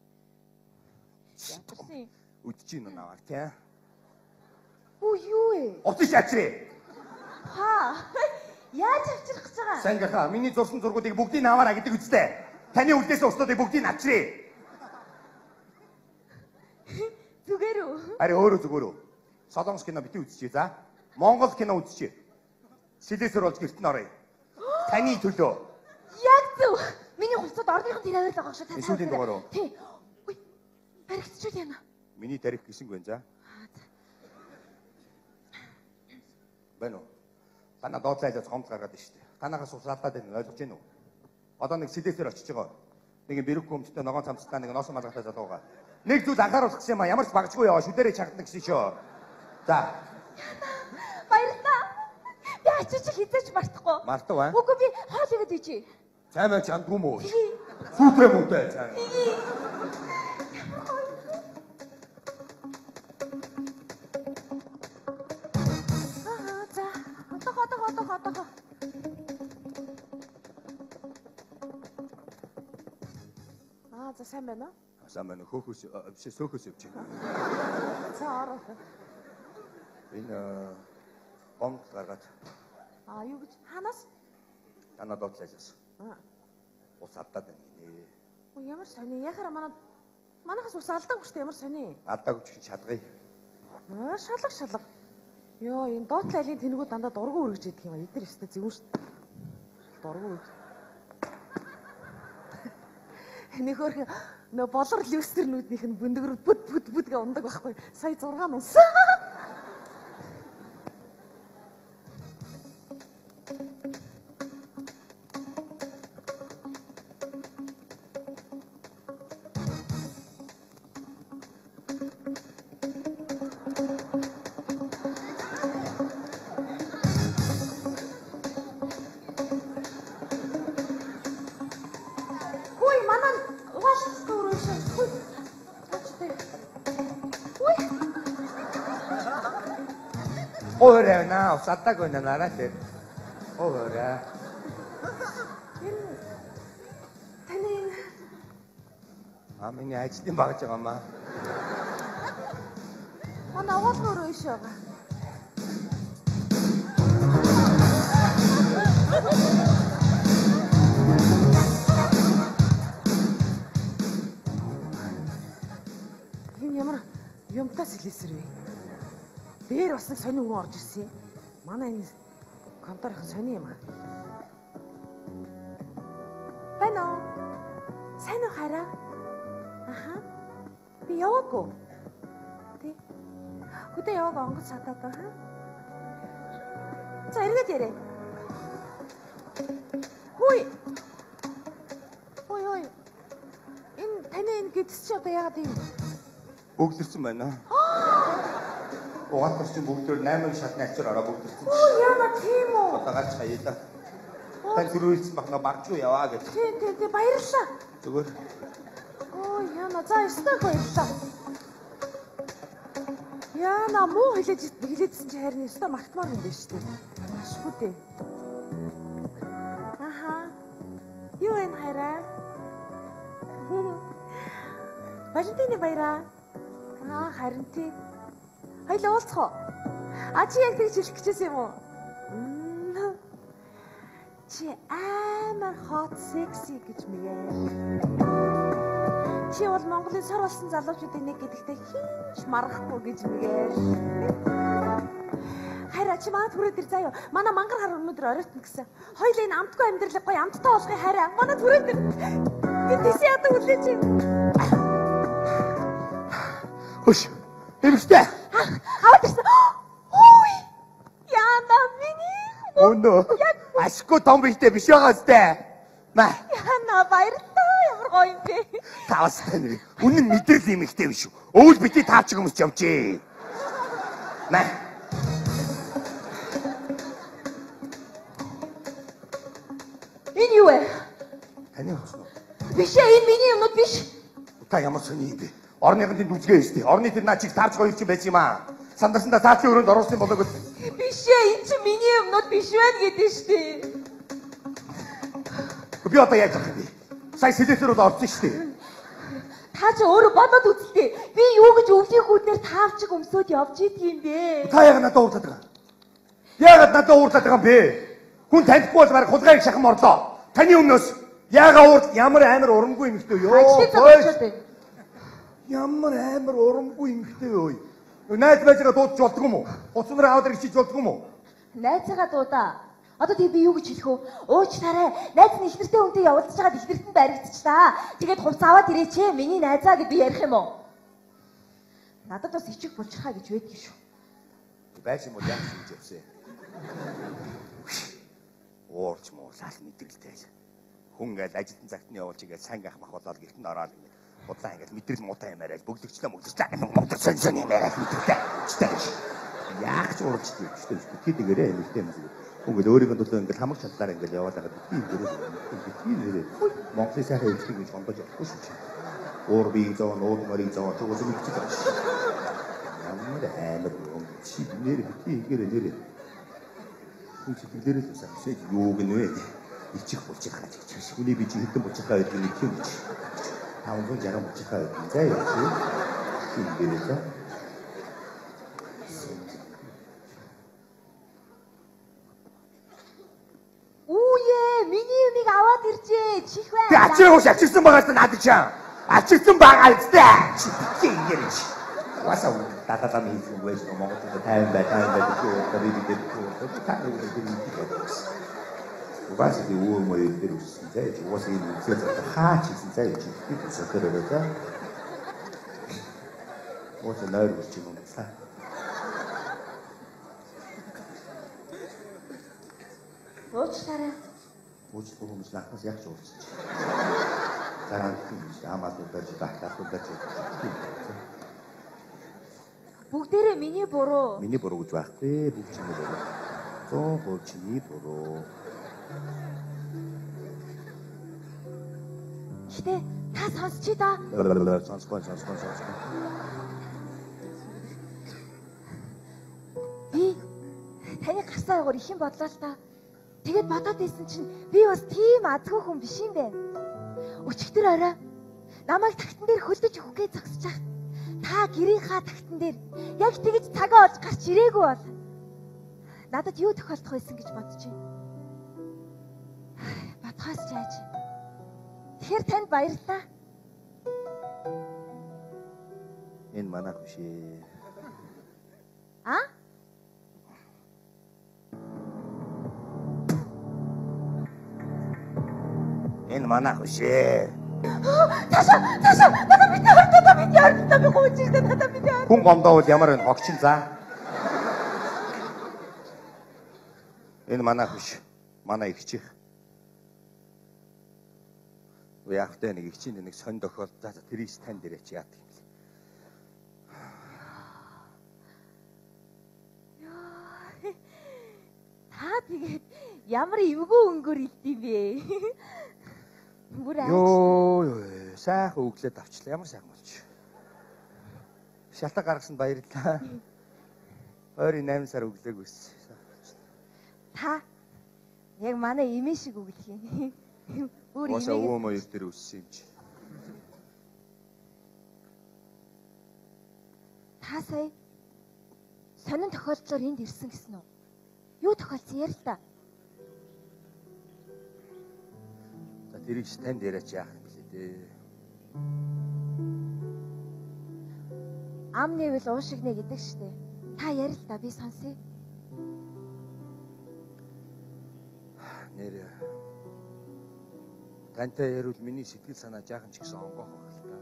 Яасан? Үдчих юм наваа тий. Үу юу вэ? Утас ачрээ. Ха. Яаж авчрах гэж байгаа? Сангахаа миний зурсан зургуудыг бүгдийг наваараа гэдэг үстэй. Таны үлдээс устдуудыг бүгдийг авчрээ. Зүгээр үү? Ари өөрөө зүгээр үү? Солонгос кино битүү үзчихье. За. Монгол кино үзчихье. Сэлэсэр болж гэрт нь оръё. Таны төлөө. Яг зөв. Миний хувцад орныхон тэрээр л байгаа шүү. Энэ сүүлийн дугаар уу? Тий. Үй. Баригдчихвал яана. Миний тарих гисэнгүй байна за. Байна уу? Тана доотлайлаа цомц гаргаад байна шүү дээ. Танаас ус алдаад байна ойлгож байна уу? Одоо нэг сэлэсэр очиж байгаа. Нэг юм бэрэг хүмжтэй ногоон цамцтай нэг носон малгайтай залууга. Нэг зүйл анхааруулах гэсэн юм а ямар ч багчгүй яваа шүдэрээ чагтдаг гэсэн шүү. За. Баярлалаа. Би ачиж хизээч мартахгүй. Мартав аа? Үгүй би хоол игээд ичээ. Цай маа чандгүй мүү? Сүүтрэ мөнтэй цай. Аа за. Одоо одоо одоо одоо. Аа за сайн байна уу? Сайн байна. Хөөхөөс биш сөөхөөс явж байна. За ороо. Энэ бомб гаргаад Аа юу гэж ханаас? танаа доотлайлаас. Аа. Ус алдаад байна гинэ. Оо ямар сони яхаар манай манайхаас ус алдаагүй шүү дээ ямар сони. Алдаагүй ч шалгая. Аа шалга шалга. Йоо энэ доотлайлын тэнэгүүд дандаа дургу үргэж идэх юм а. Эдгээр өстө зөвүүн шүү дээ. Дургу үргэж. Нөхөр нөө болор люстернүүднийх нь бүндгэр бүд бүд бүд гэ ундаг байхгүй. Сая зургаан унсан. Ora na, usata ko na narate. Ora. Таны А миний ажлын багж байгаа маа. манай аваалгаар өөш байгаа. Энэ ямар юмтай сэлэсэр вэ? Бээр бас нэг сони хүн орж ирсэн юм. Манай энэ конторын сони юм аа. Байна уу? Сайн уу хараа? Аха. Би яваагүй. Тий. Хөдөө яваагүй онгоц садаад байгаа. За эргээд ярэ. Хүй. Хой хой. Энэ таны энэ гэдс чи одоо яагаад юм? Бүгдэрсэн байна. Угаан төрчин бүгдээр найман шатны ачаар ороо бүгдэрсэн. Оо яна тийм үү? Одоо гарч хаяа. Тань түрүүлсэн бахна багчгүй яваа гэж. Тий, тий, тий баярлалаа. Зүгээр. Оо яна за өстой баярлалаа. Яна муу хэлэж хэлээдсэн чи харин өстой магтмаар юм байна шүү дээ. Ашгүй дээ. Аха. Юу энэ хараа? Валентины баяраа. Аа харин тий. Хоёлаа уулзах уу? А чи яг тэгж хэлэх гэжсэн юм уу? Чи амар hot sexy гэж мэгээ. Чи бол Монголын сар болсон залуучуудын нэг гэдэгтээ хинч маргахгүй гэж мэгээ. Хараа чи манад түрээ дээр заяа. Манай мангар хар өнөдөр оройтно гэсэн. Хоёлаа энэ амтгүй амьдралыг гоё амттай болгоё хараа. Манай түрээ дээр. Гэвч яадаг үлээж. Хөш. Эмэгтэй. Аваад ирсэн. Ой! Яна миний. Өнөө. Ашгүй том бийтэй биш байгаа зү. Маа. Яна баярлалаа. Ямар гоё юм бэ? Тавстай нэр. Үнэн мэдрэл эмэгтэй биш үү? Өвөл бити таавч хүмүүс явжээ. Маа. Энэ юу вэ? Таны хосно. Биш ээ, энэ миний юмнууд биш. Та ямар сони юм бэ? Орныхын тэнд үзгээ өстэй. Орны тэнд наа чиг таарч гоё юм байж юм аа. Сандарсандаа цаацын өрөөнд оруулсан болоог. Биш ээ, энэ чинь миний юмнууд биш байна гэдэг шүү дээ. Би одоо яаж явах юм бэ? Сая сэлэсэр бол орсон шүү дээ. Та ч өөрөө бодоод үзтээ. Би юу гэж өвлийн хүүдээр таавчиг өмсөд явж идэг юм бэ? Та яг надад уурдаад байгаа. Яагаад надад уурдаад байгаа юм бэ? Хүн танихгүй бол баг хулгайг шахам орлоо. Таны өмнөөс яагаад уурд ямар амар урамгүй юм бэ ёо? Ямар амар урамгүй юм бэ ёо? Найз байж байгаа дуудаж болдгоо юм уу? Уцнаар аваад ирэх чиж болдгоо юм уу? Найзгаа дуудаа. Одоо тэг би юу гэж хэлэх вэ? Уучлаарай. Найз нь их нэртэй хүнтэй явуулж байгаад их нэртэнд баригдчихлаа. Тэгээд хувц аваад ирээч ээ. Миний найзаа гэж би ярих юм уу? Надад бас ичиг булчирхаа гэж байдаг шүү. Байж юм уу яах гэж явсан. Уурч муурлал мэдрэлтэй. Хүн гээд ажилтан цагт нь явуулж игээд сайн гах мах болоод гэрт нь ороод ингээд удаан ингээд мэдрэл муутай юм яриад бөглөгчлөө мөглөчлөө модор сон сон юм яриад мэдрэлтэй. Яах ч уурч дээ. Битгий дээрээ нэртэй юм. Хүн гээд өөрийнхөө төлөө ингээд хамаг чадлаар ингээд яваад байгаа битгий дээрээ битгий дээрээ Монголын сайхан хөвчгийг гэж гомдож явахгүй шүү. Уур бие зоо нуур морийг зоо чугаас нэг чиг байна. Ямар амар юм чи нэр битгий игээр нэрээ. Хүн чиглэлээрээ л сайн шээ юу гэнэ вэ? Ичих булчих хаач гэж. Хүний бие чи хэдэн булчих хаа гэдэг нэг юм чи. Таван жарган булчих хаа гэдэг. За яа чи. Чи гэрээ. Үүе, миний юмыг аваад иржээ. Чих бай. Тэ ачираа ууш ачирсан байгаас надад чам. Ачирсан байгаа үстэй. Чи гэрээ чи. Васаа татата минь үгүй юм Монголд тайван бай тайван бай гэж өөрөөр хэлдэг. Та юу гэдэг юм бэ? Угаасаа би өөр мөр дээр үссэн заяа угаасаа энэ үзэл хаач гэсэн заяа чи би зөвхөрөө за. Угаасаа нойр болчих юм байна. Уучлаарай. Уучлах хүмүүс нахаас яг ч уучлаач. Дараа нь амаас удаж тахтах удаж. Бүгдээрээ миний буруу. Миний буруу гэж байхгүй бүгд чиний буруу. Зоо бүгд чиний буруу. Гэтэ та сонсчий да. Сонсгоо сонсгоо сонсгоо. Би таны гарсаа уур их юм бодлоо л та. Тэгээд бодоод ийсэн чинь би бас тийм азгүй хүн биш юм байна. Өчигдөр орой намайг тагтан дээр хөлдөж өгөх гэж зогсож байгаа. Та гэрийнхаа тагтан дээр яг тэгж цагаа олж гарч ирээгүй бол надад юу тохиолдох байсан гэж бодож байна. Батхаас чааж. Тэгэхээр танд баярлалаа. Энэ манай хөшөө. А? Энэ манай хөшөө. Таша, таша, надад бид надад бид яар надад гоочихсан надад бид яар. Хүн гомдоол ямар энэ хогчин за. Энэ манай хөш. Манай их чих. Вэ яахтай нэг их чинь нэг сонь тохиол за тэрийг тань дээрээ чи яадаг юм бэ? Яа. Та тэгээд ямар эвгүй өнгөөр илдэв бэ? Бүр аа. Йоо ёо сайхан өглөөд авчлаа. Ямар сайхан болчих. Шалтгаан гаргасанд баярлалаа. Ойрын найман сар өглөөг өссөн. Та яг манай эмээ шиг өглөх юм. Бүр Уусаа эмээ. өвөө моёр дээр өссөн юм чи. Та сая сонин тохиолдлоор энд ирсэн гэсэн үү? Юу тохиолдсон яар л та? За тэрийг ч танд яриач яах юм блэ дээ. Ам нэвэл уушигнэ гэдэг штэ. Та яар л та би сонсъё. Нэр тантай ярил миний сэтгэл санаа жаахан ч гэсэн онгоох байна л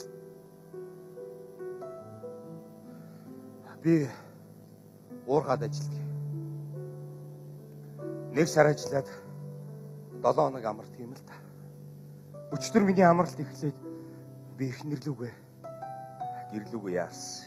да. Би уурхад ажилладаг. Нэг сар ажиллаад долоо хоног амардаг юм л да. Өчтөр миний амралт эхлээд би их нэрлүүгээ гэрлүүгээ яасан.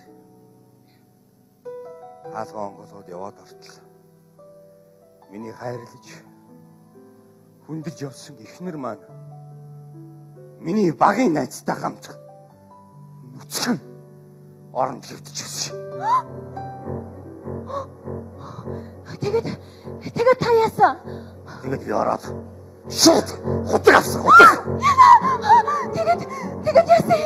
Хаалгаа онгоолоод яваад ортол. Миний хайрлаж хүндэж явсан эхнэр маань миний багийн найзтай хамт нүцгэн оронд хөвтчихсэн. Тэгээд тэгээд та яасан? Тэгээд би ороод шууд худаг авсан худаг. Тэгээд тэгээд яасан?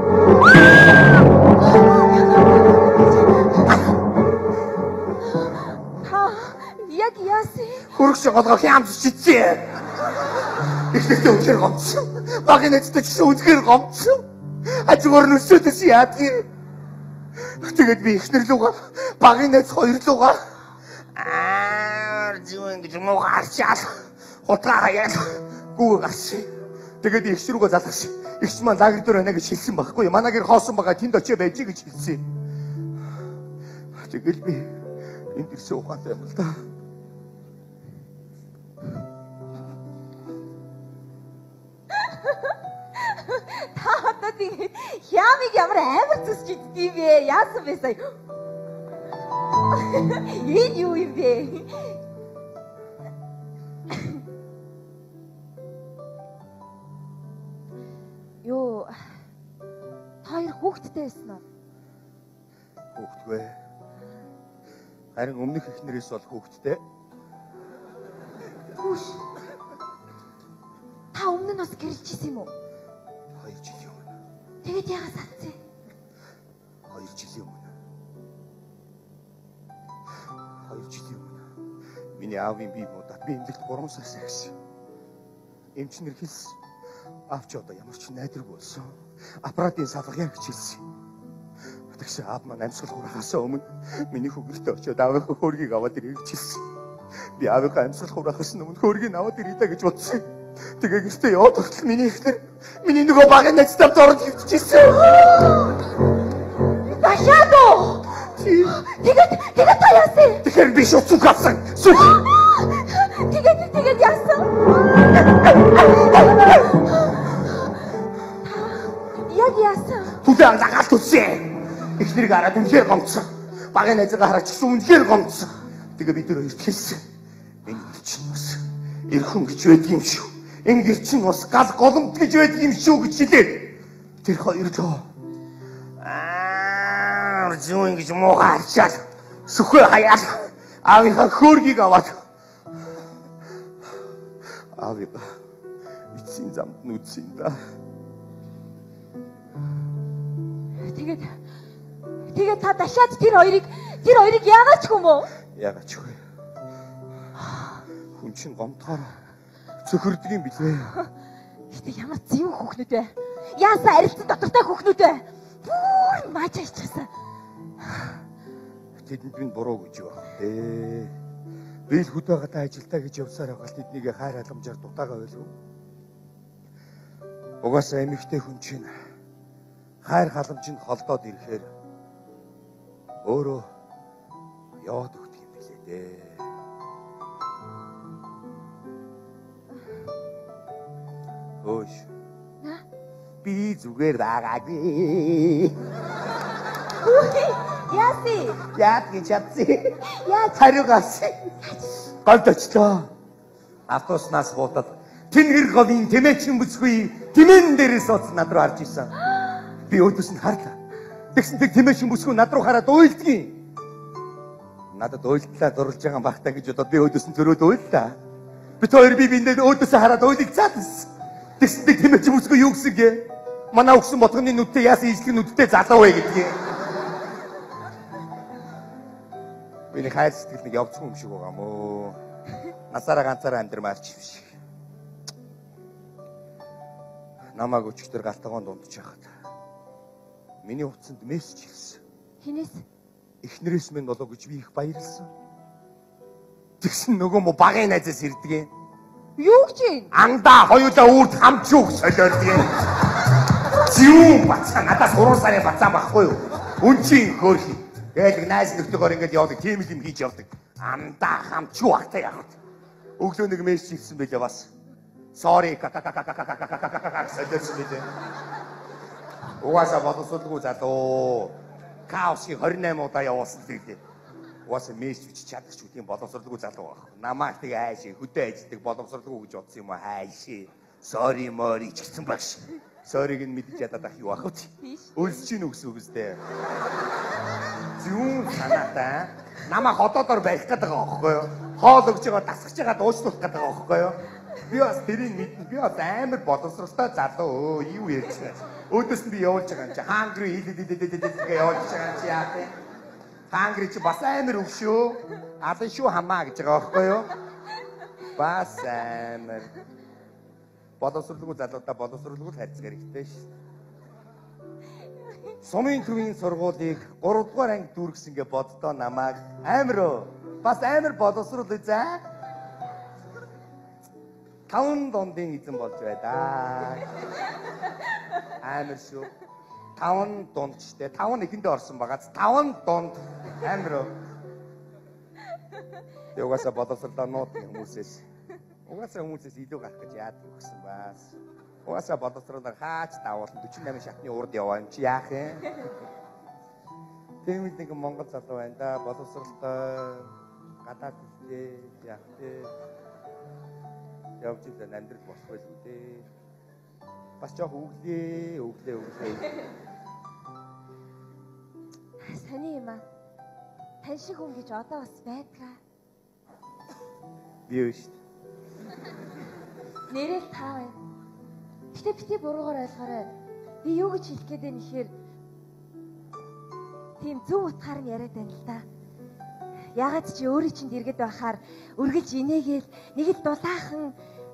Та яг яасан? Хөргөж голгоо хямс чицээ. Ихтэй үнээр гомцсон. Багийн найзтай ч үнээр гомцсон. Хажуугаар нүсэдэс яадаг. Тэгээд би ихнэр лугаа багын найз хоёр лугаа аа зүүн гэж муугаарчаал хутгаа хаяал гүү гарсан. Тэгээд ихч рүүгээ залгасан. Ихч маань лагер дээр байна гэж хэлсэн байхгүй юу? Манай гэр хоосон байгаа тэнд очиж байж гэж хэлсэн. Тэгээд би энд ирсэн ухаантай юм л да. Та одоо тийм ямиг ямар амар зүсч идтiin бэ? Яасан бэ сая? Энэ юу юм бэ? Юу та хоёр хүүхэдтэй байсан уу? Хүүхдгүй. Харин өмнөх эхнэрээс бол хүүхэдтэй. Хүүш. Та өмнө нь бас гэрэлжсэн юм уу? Хоёр жилийн өмнө. Тэгээд яагаад сатсан? Хоёр жилийн өмнө. Хоёр жилийн өмнө. Миний аавын бие муудаад би эмнэлэгт гурван сар сэргсэн. Эмчнэр хэлсэн. Аав ч одоо ямар ч найдваргүй болсон. Аппаратын салгая гэж хэлсэн. Тэгсэн аав маань амьсгал хураахаас өмнө миний хүүгэртээ очиод аавынхаа хөөргийг аваад ирэх гэж хэлсэн. Би аавынхаа амьсгал хураахаас өмнө хөөргийг аваад ирээ даа гэж бодсон. Тэгээ гэртээ яваад хүртэл миний ихнэр миний нөгөө багын найзтай зурж хөвчихсэн. Башаад уу? Тэгээд тэгээд та яасан? Тэгэхээр би шууд зүг авсан. Зүг. Тэгээд тэгээд яасан? Яг яасан? Түлээ дагаалт үсэ. Ихнэрийг хараад үнхээр гомцсон. Багын найзгаа хараад ч гэсэн үнхээр гомцсон. Тэгээ бид нэр хоёрт хэлсэн. Энэ гэр чинь бас эрхэн гэж байдаг юм шүү. Энэ гэр чинь бас гал голомт гэж байдаг юм шүү гэж хэлээд тэр хоёр лөө аа зүүн гэж муугаарчаал сүхөө хаяал аавынхаа хөөргийг аваад аавыгаа эцсийн замд нүдсэн да. Тэгээд тэгээд та дашаад тэр хоёрыг тэр хоёрыг яагаад ч юм уу? Яагаад ч вэ? Хүн чинь гомдохоор цөхөрдөг юм билээ. Гэтэ ямар зэвэн хүүхнүүд вэ? Яасан арилцсан дотортой хүүхнүүд вэ? Бүр маачаа ичсэн. Тэдэнд би буруу гэж байх дээ. Би л хөдөө гадаа ажилдаа гэж явсаар байгаа тэднийг хайр халамжаар дутаагаа байлгүй. Угаасаа эмэгтэй хүн чинь хайр халамжинд холдоод ирэхээр өөрөө яваад өгдөг юм билээ дээ. Хөөш. Би зүгээр байгаагүй. Яаси? Яад гэж чадсан. Яаж Хариугаас голд очлоо. Автобуснаас буудаад тэнгэр говийн тэмээчин бүсгүй тэмээн дээрээ сууц над руу харж исэн. Би өөдөөс нь харлаа. Тэгсэн тэг тэмээчин бүсгүй над руу хараад уйлдгийн. Надад уйлдлаа дурлж байгаа багтаа гэж бодоод би өөдөөс нь зөрөөд уйллаа. Бид хоёр би биндээ өөдөөсөө хараад уйлгцаад байсан. Тэгсэн тэг тэмээчин бүсгүй юу гэсэн гээ? Манай өгсөн ботгоны нүдтэй яасан ижлэг нүдтэй залуу вэ гэдгийг. Миний хайр сэтгэл нэг явцгүй юм шиг байгаа мó. Насаараа ганцаараа амьдрмаарч юм шиг. Намааг өчтөр галтгоонд дундж яхад. Миний утсанд мессеж ирсэн. Хинээс? Эхнэрээс минь болоо гэж би их баярлсан. Тэгсэн нөгөө мо багын найзаас ирдэг юм. Юу гэж юм? Андаа хоёулаа үрд хамч үг солиорд юм. Зүү бацаа надаас гурван сарын бацаа байхгүй юу? Үнчин хөөрхий. Гэлэг найз нөхдөөр ингэж явдаг, тийм юм хийж явдаг. Андаа хамч юу ахтай яах вэ? Өглөө нэг мессеж ирсэн байлаа бас. Sorry солиорсон байлээ. Угаасаа боловсруулгүй залуу. Каосын двадцать восемь удаа явуулсан гэрлээ. Угаасаа мессеж бичиж чадчих үгүй боловсруулгүй залуу байх. Намайг тэг айши хөдөө ажилладаг боловсруулгүй гэж бодсон юм уу хайши. Sorry мори ч гэсэн багш. Sorry-г нь мэдчих ядаад ах юу ах вэ? Өлсөж чинь үгс үгстэй. Зүүн санаатай. Намайг ходоодоор барих гэдэг байгаа байхгүй юу? Хоол өгж байгаа дасгаж байгаа дуучлуулах гэдэг байгаа байхгүй юу? Би бас тэрийг мэднэ. Би бас амар боловсралтай залуу. Өө юу ярьж байгаа. Өөдөөс нь би явуулж байгаа юм чи. Хангри хилэлэлэлэлэлгээ явуулж байгаа юм чи яах вэ? Хангри чи бас амар өвшөө. Алан шүү хамаа гэж байгаа байхгүй юу? Бас амар. Боловсралгүй залуудаа боловсралгүй хайрцаг хэрэгтэй ш. Сумын төвийн сургуулийг гурав дугаар анги дүүргэсэн гэ боддоо намайг амар уу. Бас амар боловсрол үзээ. Таван дундын эзэн болж байдаа. Амар шүү. Таван дунд ч те. Таван ихэндээ орсон багаз. Таван дунд амар уу. Тэг угаасаа боловсролоо нууд хүмүүсээс. Угаасаа хүмүүсээс илүү гарах гэж яадаг гэсэн баас. Угаасаа боловсролоор хаач давуулна forty eight шатны урд яваа юм чи яах юм? Тийм нэг Монгол залуу байна да. Боловсролтой гадаад хэлтэй яах вэ? Явж ирсэн амьдрал болох байл үү дээ. Бас жоох өглөө, өглөө, өглөө. Сони юм аа. Тань шиг хүн гэж одоо бас байдгаа. Би юу шүү. Нэрэл таа байна. Гэтэ бити буруугаар ойлгоорой. Би юу гэж хэлэх гээд байна ихээр тийм зөв утгаар нь яриад байна л да. Ягаад чи өөрөө чинь дэргэд байхаар үргэлж инээгээл нэг л дулаахан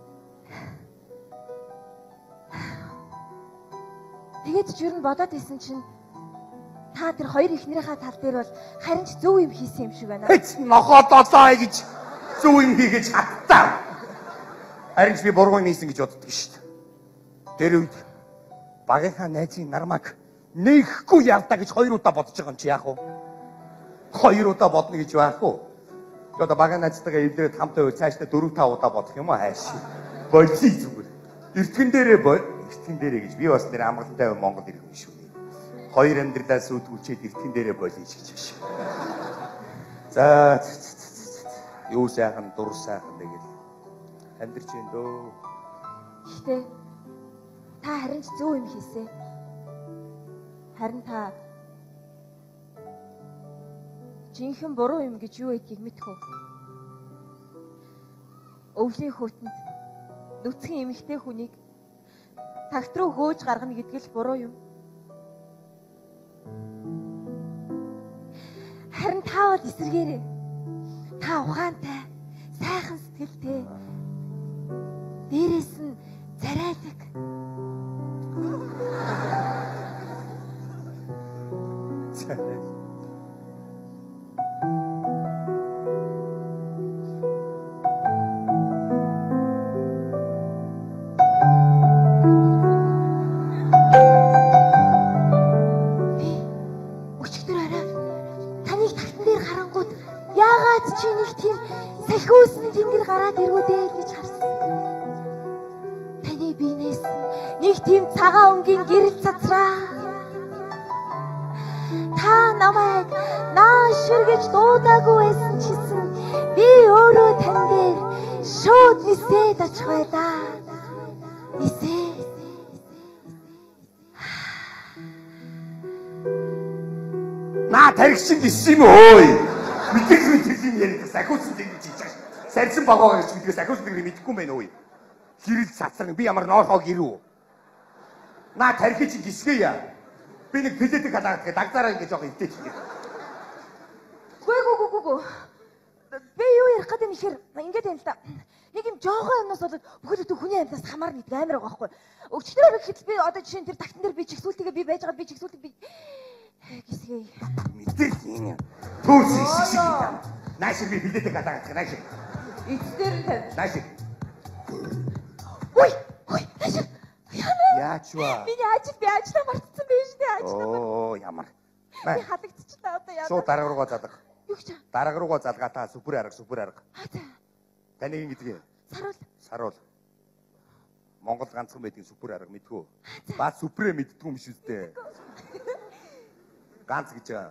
тэгээд ч юу н бодоод исэн чинь та тэр хоёр ихнэрийнхээ тал дээр бол харин ч зөв юм хийсэн юм шиг байна. Хэц нохоо долоо гэж зөв юм хийгэж хаттаа. Харин ч би буруу юм хийсэн гэж боддог шүү дээ. Тэр үед багийнхаа найзын нармаг нэхгүй явдаа гэж хоёр удаа бодож байгаа юм чи яах вэ? Хоёр удаа бодно гэж байх уу? Одоо багаа найзтайгаа эвдэрээд хамтаа үе цаашдаа дөрөв тав удаа бодох юм уу хайш. Болцгий зүгээр. Эртгэн дээрээ бо эртгэн дээрээ гэж би бас нэр амгалантай Монгол ирэх юм шүү. Хоёр амьдралаа сүйдгүүлчихэд эртгэн дээрээ болъё гэж биш. За юу сайхан дур сайхан тэгэл амьдрч юм дөө. Гэтэ та харин ч зөв юм хийсэ. Харин та жинхэнэ буруу юм гэж юу гэдгийг мэдхүү. Өвлийн хүүтэнд нүцгэн эмэгтэй хүнийг тагт руу хөөж гаргана гэдэг л буруу юм. Харин та бол эсэргээрээ. Та ухаантай, сайхан сэтгэлтэй. Дээрээс нь царайдаг. Өчигдөр арай таныг тагтан дээр харангууд яагаад чи нэг тийм салхиусны тэнгэр гараад иргүүдээ гэж харсан. Таны биенээс нэг тийм цагаан өнгийн гэрэл цацраа. Та намайг наашир гэж дуудаагүй байсан чисэн би өөрөө тань дээр шууд нисээд очих байлаа. Нисээ. Наа тархичин гисэн юм өөй. Мэдээ мэдээ юм яриад сахиусан тийм хийж байгаа. Сарьсан багаа гэж мэдээс сахиусан тийм мэдэхгүй юм байна өөй. Гэрэл цацраг би ямар ноорхоо гэрүү. Наа тархичин гисгээ яа. Би нэг плэдэг халаад дагзаараа ингэж жоох өвдөж байна. Гүй гүй гүй гүй. Би юу ярих гэдэг нь ихэр ингэж юм л да. Нэг юм жоохон юмнаас болоод бүхэл бүтэн хүний амьтаас хамаарна гэдэг амар байгаа байхгүй. Өчтөр ихэд би одоо жишээ нь тэр тагтан дээр би чигсүүлтгээ би байж байгаа би чигсүүлтэг би гисгээ. Мэдээ юм. Түүс шиг шиг юм. Наашиг би плэдэг халаад наашиг. Эцдэр нь тань. Наашиг. Ой, ой, наашиг. Яач вэ? Миний ажил би ажлаа мартсан байж тээ ажлаа. Оо ямар. Би хадагдчихлаа одоо яа. Шууд дарга руугаа залгах. Юу гэж? Дарга руугаа залгаа та сүпэр арга сүпэр арга. Аа за. Таны юм гэдгийг. Саруул. Саруул. Монгол ганцхан байдгийн сүпэр арга мэдгүй. Ба сүпрээ мэддгүй юм шүү дээ. Ганц гэж байгаа.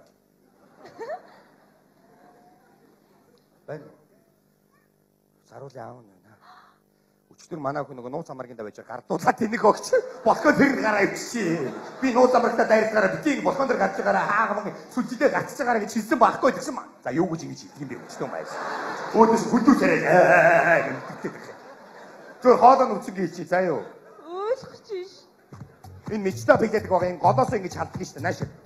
Байна. Саруул яав нэ. Өчтөр манай хүн нөгөө нууц амаргийн давж гардуулаад тэнэг өгч болохоо тэр гараа өвчээ. Би нууц амаргата дайрсараа битийг болохоо тэр гарч байгаараа хаагам сүлжидээ гарч байгаараа гэж хэлсэн байхгүй гэсэн. За юу гэж ингэж хэлэх юм бэ өчтөн байж. Өөдөөс хүлдүүсээрээ гэмтдэг. Зөв хоолоо нүцэг хийчих заа юу. Ойлгоч ш. Энэ мичтэй биелдэг байгаа энэ голоос ингэж халддаг шүү дээ нааш.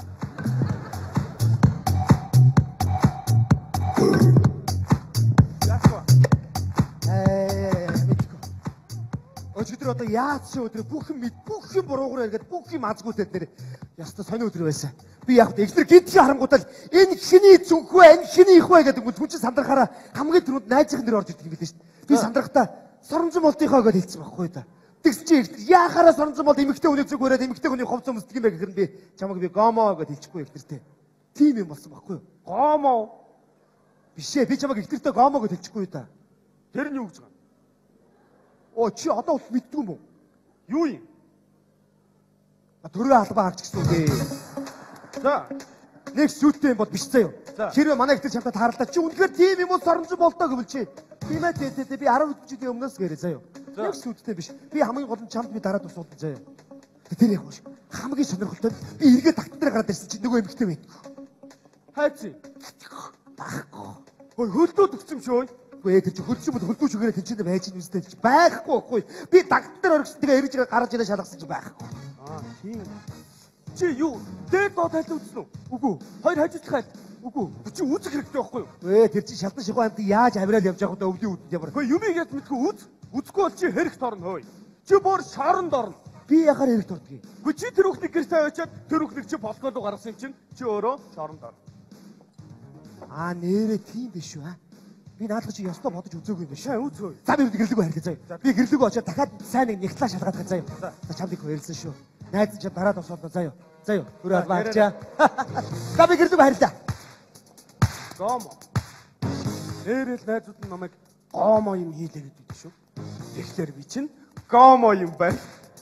Өчигдөр өдөр одоо яаж ч өдөр бүх юм бүх юм буруугаар иргээд бүх юм азгуулдаг нэр. Яста сони өдөр байсан. Би яг ихнэр гидгийн харангуудаа энэ хиний зүнх вэ, энэ хиний их вэ гэдэг хүн чинь сандрахаараа хамгийн түрүүнд найзын нэр орж ирдэг юм билээ шүү дээ. Би сандрахтаа соронзон болтынхоо гэж хэлсэн байхгүй да. Тэгс чи яхаараа соронзон бол эмэгтэй хүний зүг өрөөд эмэгтэй хүний ховцоо мөсдөг юм бэ гэхээр би чамайг би гомо гэж хэлчихгүй ихнэртэй. Тийм юм болсон байхгүй юу? Гомо. Бишээ би чамайг ихнэртэй гомо гэж хэлчихгүй да. Тэр нь юу гэж байгаа? Оо чи одоо бол мэддгүй юм уу? Юу юм? Төрөө албаа авч гисэн үгүй. За нэг сүттэй юм бол биш заяа. Хэрвээ манай ихтэй чамтай тааралдаа чи үнэхээр тийм юм уу соромж болтоо гэвэл чи тийм ээ тий тий би арав жилийн өмнөөс гэрээ заяа. Нэг сүттэй биш. Би хамгийн гол нь чамд би дараад усуулсан заяа. Тэр яг хөөш. Хамгийн сонирхолтой би эргээ тагтан дээр гараад ирсэн чи нөгөө эмэгтэй байна. Хайци. Баггүй. Ой хөлдөөд өгсөн шүү. Үгүй тэр чи хөлсөн бол хөлдөөч өгөөрэй тэнцэнэ байж юм үстэй чи байхгүй байхгүй. Би тагтан дээр оргисон тэгээ эргэж гараад ирээ шалгасан чи байхгүй. Аа тийм. Чи юу? Дээд доод хайлт үзсэн үү? Үгүй. Хоёр хажуудлах хайлт. Үгүй. Чи үзэх хэрэгтэй байхгүй юу? Ээ тэр чи шалтан шихуу амт яаж авирал явж байгаа удаа өвлийн үдэнд ямар. Үгүй юмыг яаж мэдгүй үз? Үзэхгүй бол чи хэрэгт орно хөөе. Чи бүр шоронд орно. Би яхаар хэрэгт ордгийг. Үгүй чи тэр хүүхний гэртээ очиад тэр хүүхнийг чи болкоо руу гаргасан юм чинь чи өөрөө шоронд орно. Аа нэрээ тийм биш үү аа? Би наадах чи ёстой бодож үзээгүй юм биш үү? Үзөө. За би гэрлэгөө харьцаа заяа. Би гэрлэгөө очиад дахиад сайн нэг нэгтлаа шалгаад хаа заяа. За чамд их баярлсан шүү. Найз чи дараад осоод заяа. Заяа. Өөрөө албаарчаа. За би гэрлэгөө харьцаа. Гомо. Нэрэл найзууд нь намайг гомо юм хийлээ гэдэг шүү. Тэгэхээр би чинь гомо юм байна.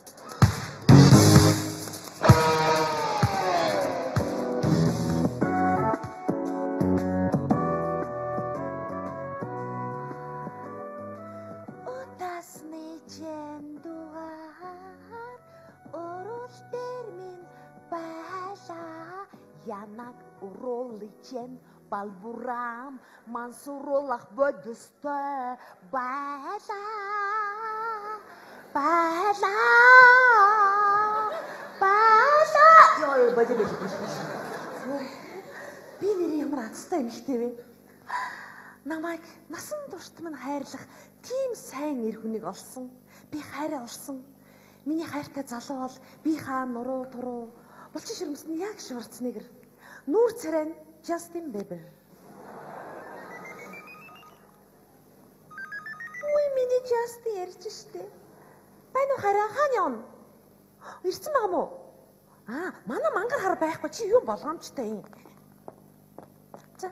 Янаг уроличен балбурам мансуролах бодостой байла байла байла ёо бажиг бажиг би нэр ямар азтай эмэгтэй вэ? Намайг насан турш минь хайрлах тийм сайн эр хүнийг олсон. Би хайраа олсон. Миний хайртай залуу бол би хаа нуруу туруу Булчин ширмэсний яг Шварценеггер. Нүүр царай нь Justin Bieber. Ой миний Justin ярьж штэ. Байна уу хараа хаана явна? Ирсэн байгаа мó? Аа, манай мангар хар байхгүй чи юу болгоомжтой юм. За.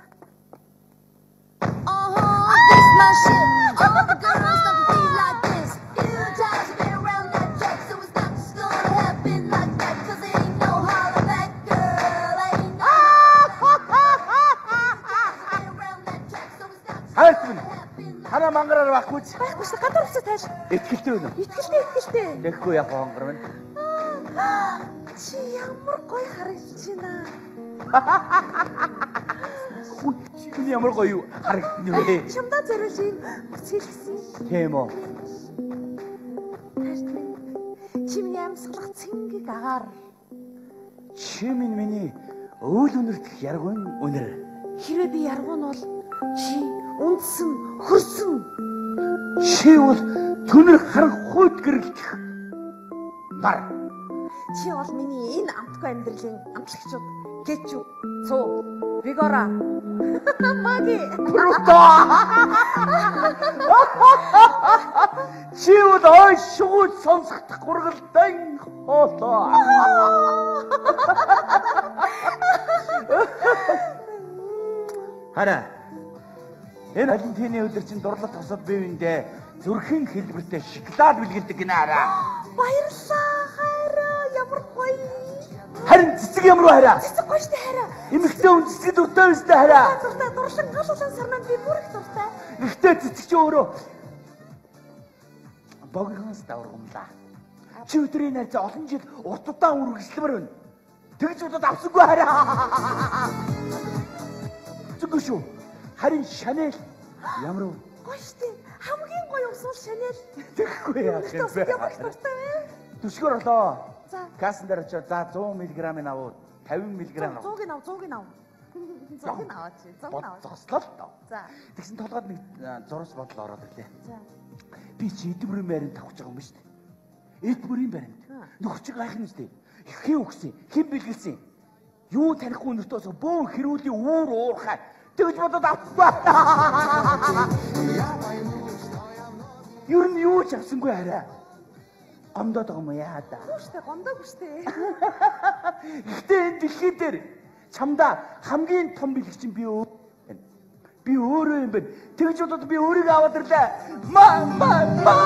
Uh-huh, this my shit. All the girls don't feel like this. You try to get around that track, so it's not just gonna happen like that. Cause it ain't no holler back, girl. Ain't no get around that track, so it's not just Хайрт gonna минь. happen like Хана мангараар байхгүй ч. Байхгүй шүү гадар уцаа тааш. Итгэлтэй байна уу? Итгэлтэй итгэлтэй. Тэгэхгүй яг хонгор минь. Чи ямар гоё харагдаж байна. Хүн чи ямар гоё харагдсан юм бэ? Чамдаа зориулж юм бүцгэлсэн. Тийм үү? Чи миний амьсгалах цэнгийг агаар. Чи минь миний өвөл үнэртэх яргын үнэр. Хэрвээ би яргуу нь бол чи үндсэн хөрсөн. Чи бол түнэр харанхуйд гэрэлтэх нар. Чи бол миний энэ амтгүй амьдралын амтлагчуд гэж юу? Цуу. Вигора. Маги. Круто. Чи бол ой шууд сонсохдох гургалтай хоолоо. Хара. Энэ Валентины өдөр чинь дурлал тосод бивэндээ зүрхэн хэлбэртэй шоколад бэлгэлдэг гинэ хараа. Баярлалаа хайраа ямар гоё. Харин цэцэг ямар вэ хараа? Цэцэг гоё штэ хайраа. Эмэгтэй хүн цэцэг дуртай байна штэ хараа. Дуртай дурлан галуулан сарнаад би бүр их дуртай. Ихтэй цэцэг чи өөрөө богиноос давргамлаа. Чи өдрийн найз олон жил урт удаан үргэлжлэмээр байна. Тэгж удаад авсангүй хараа. Зүггүй шүү. Харин Шанель ямар вэ? Гоё штэ. Хамгийн гоё усвал Шанель. Тэгэхгүй яах юм бэ? Ямар их дуртай вэ? Түшгөр олоо. За. Кассан дээр очоо за сто миллиграмм аваад пятьдесят миллиграмм аваа. цууг нь ав, цууг нь ав. Цууг нь аваач. Цууг нь аваач. Зослоо л тоо. За. Тэгсэн толгойд нэг зурус бодол ороод ирлээ. За. Би чи эдэмрэн байранд тавьж байгаа юм ба шүү дээ. Эд бүрийн баримт. Нөхчиг гайхна үстэй. Хэн өгсөн? Хэн бэлгэлсэн? Юу танихгүй өнөртөөс бөөн хэрүүлийн үүр уурхай. Тэгж бодоод авцгаа. Юу нь юу ч авсангүй хараа. Гомдоод байгаа юм яа да. Гүштэй гомдоогүй штэ. Гэтэ энэ дэлхий дээр чамда хамгийн том бэлэг чинь би өөр. Би өөрөө юм байна. Тэгж бодоод би өөрийгөө аваад ирлээ. Ма ма ма.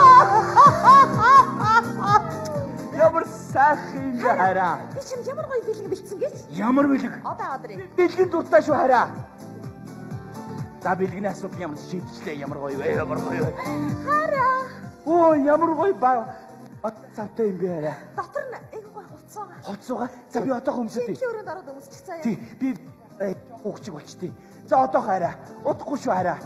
Ямар сайхан хараа. Би чим ямар гоё бэлэг бэлдсэн гэж? Ямар бэлэг? Одоо аваад ирээ. Бэлгийн дуртай шүү хараа. За бэлгийн асуудал ямар шийдчихлээ ямар гоё вэ? Ямар гоё вэ? Хараа. Оо ямар гоё ба. От цавтай юм бэ хараа. Дотор нь айгуу гоё хувцас байгаа. Хувцас байгаа. За би одоо хөмсөд. Чи өрөөнд ороод өмсчих цаа. Тий, би хүүхчиг болчтой. За одоо хараа. Удахгүй шүү хараа.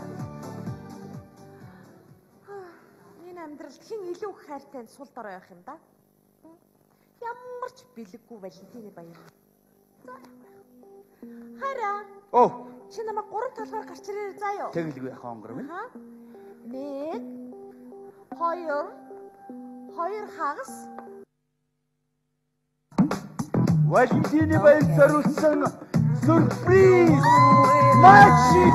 Энэ амьдралд хэн илүү их хайртай сул дорой явах юм да? Ямар ч бэлэггүй Валентины баяр. За. Хараа. Оо. Чи намайг гурав толгоор гарч ирээ заа юу? Тэгэлгүй яхаа онгор минь. Аа. Нэг. Хоёр. Хоёр хагас. Валентины баяр зориулсан сюрприз. Мачи.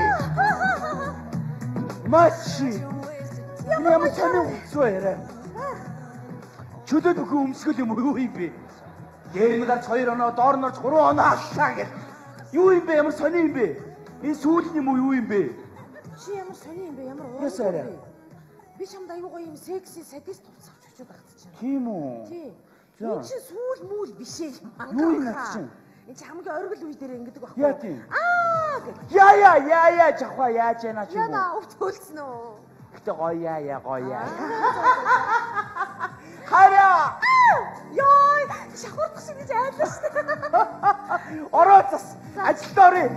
Мачи. Ямар чанаа үсвэрэ. Чөлөө нөхөө өмсгөл юм уу юм бэ? Дээр нь гарч хоёр оноо, доор нь орж гурван оноо аллаа гэх. Юу юм бэ? Ямар сони юм бэ? Энэ сүүл юм уу юу юм бэ? Чи ямар сони юм бэ? Ямар уу? Ясаарай. Би чамд аюу гоё юм секси садист тусах очиж багтчихсан. Тийм үү? Тий. За. Энэ чи сүүл мүүл биш ээ. Юу юм нах чинь? Энэ чи хамгийн оргил үе дээр ингэдэг байхгүй Яа тийм. Аа гэх. Яа яа яа яа жахва яаж яана чи. Яна өвтөлсөн үү? Гэтэ гоё яа яа гоё яа. Хараа. Яй, шахурдах шиг гэж айлаа шүү дээ. Орооцос. Ажилдаа орё.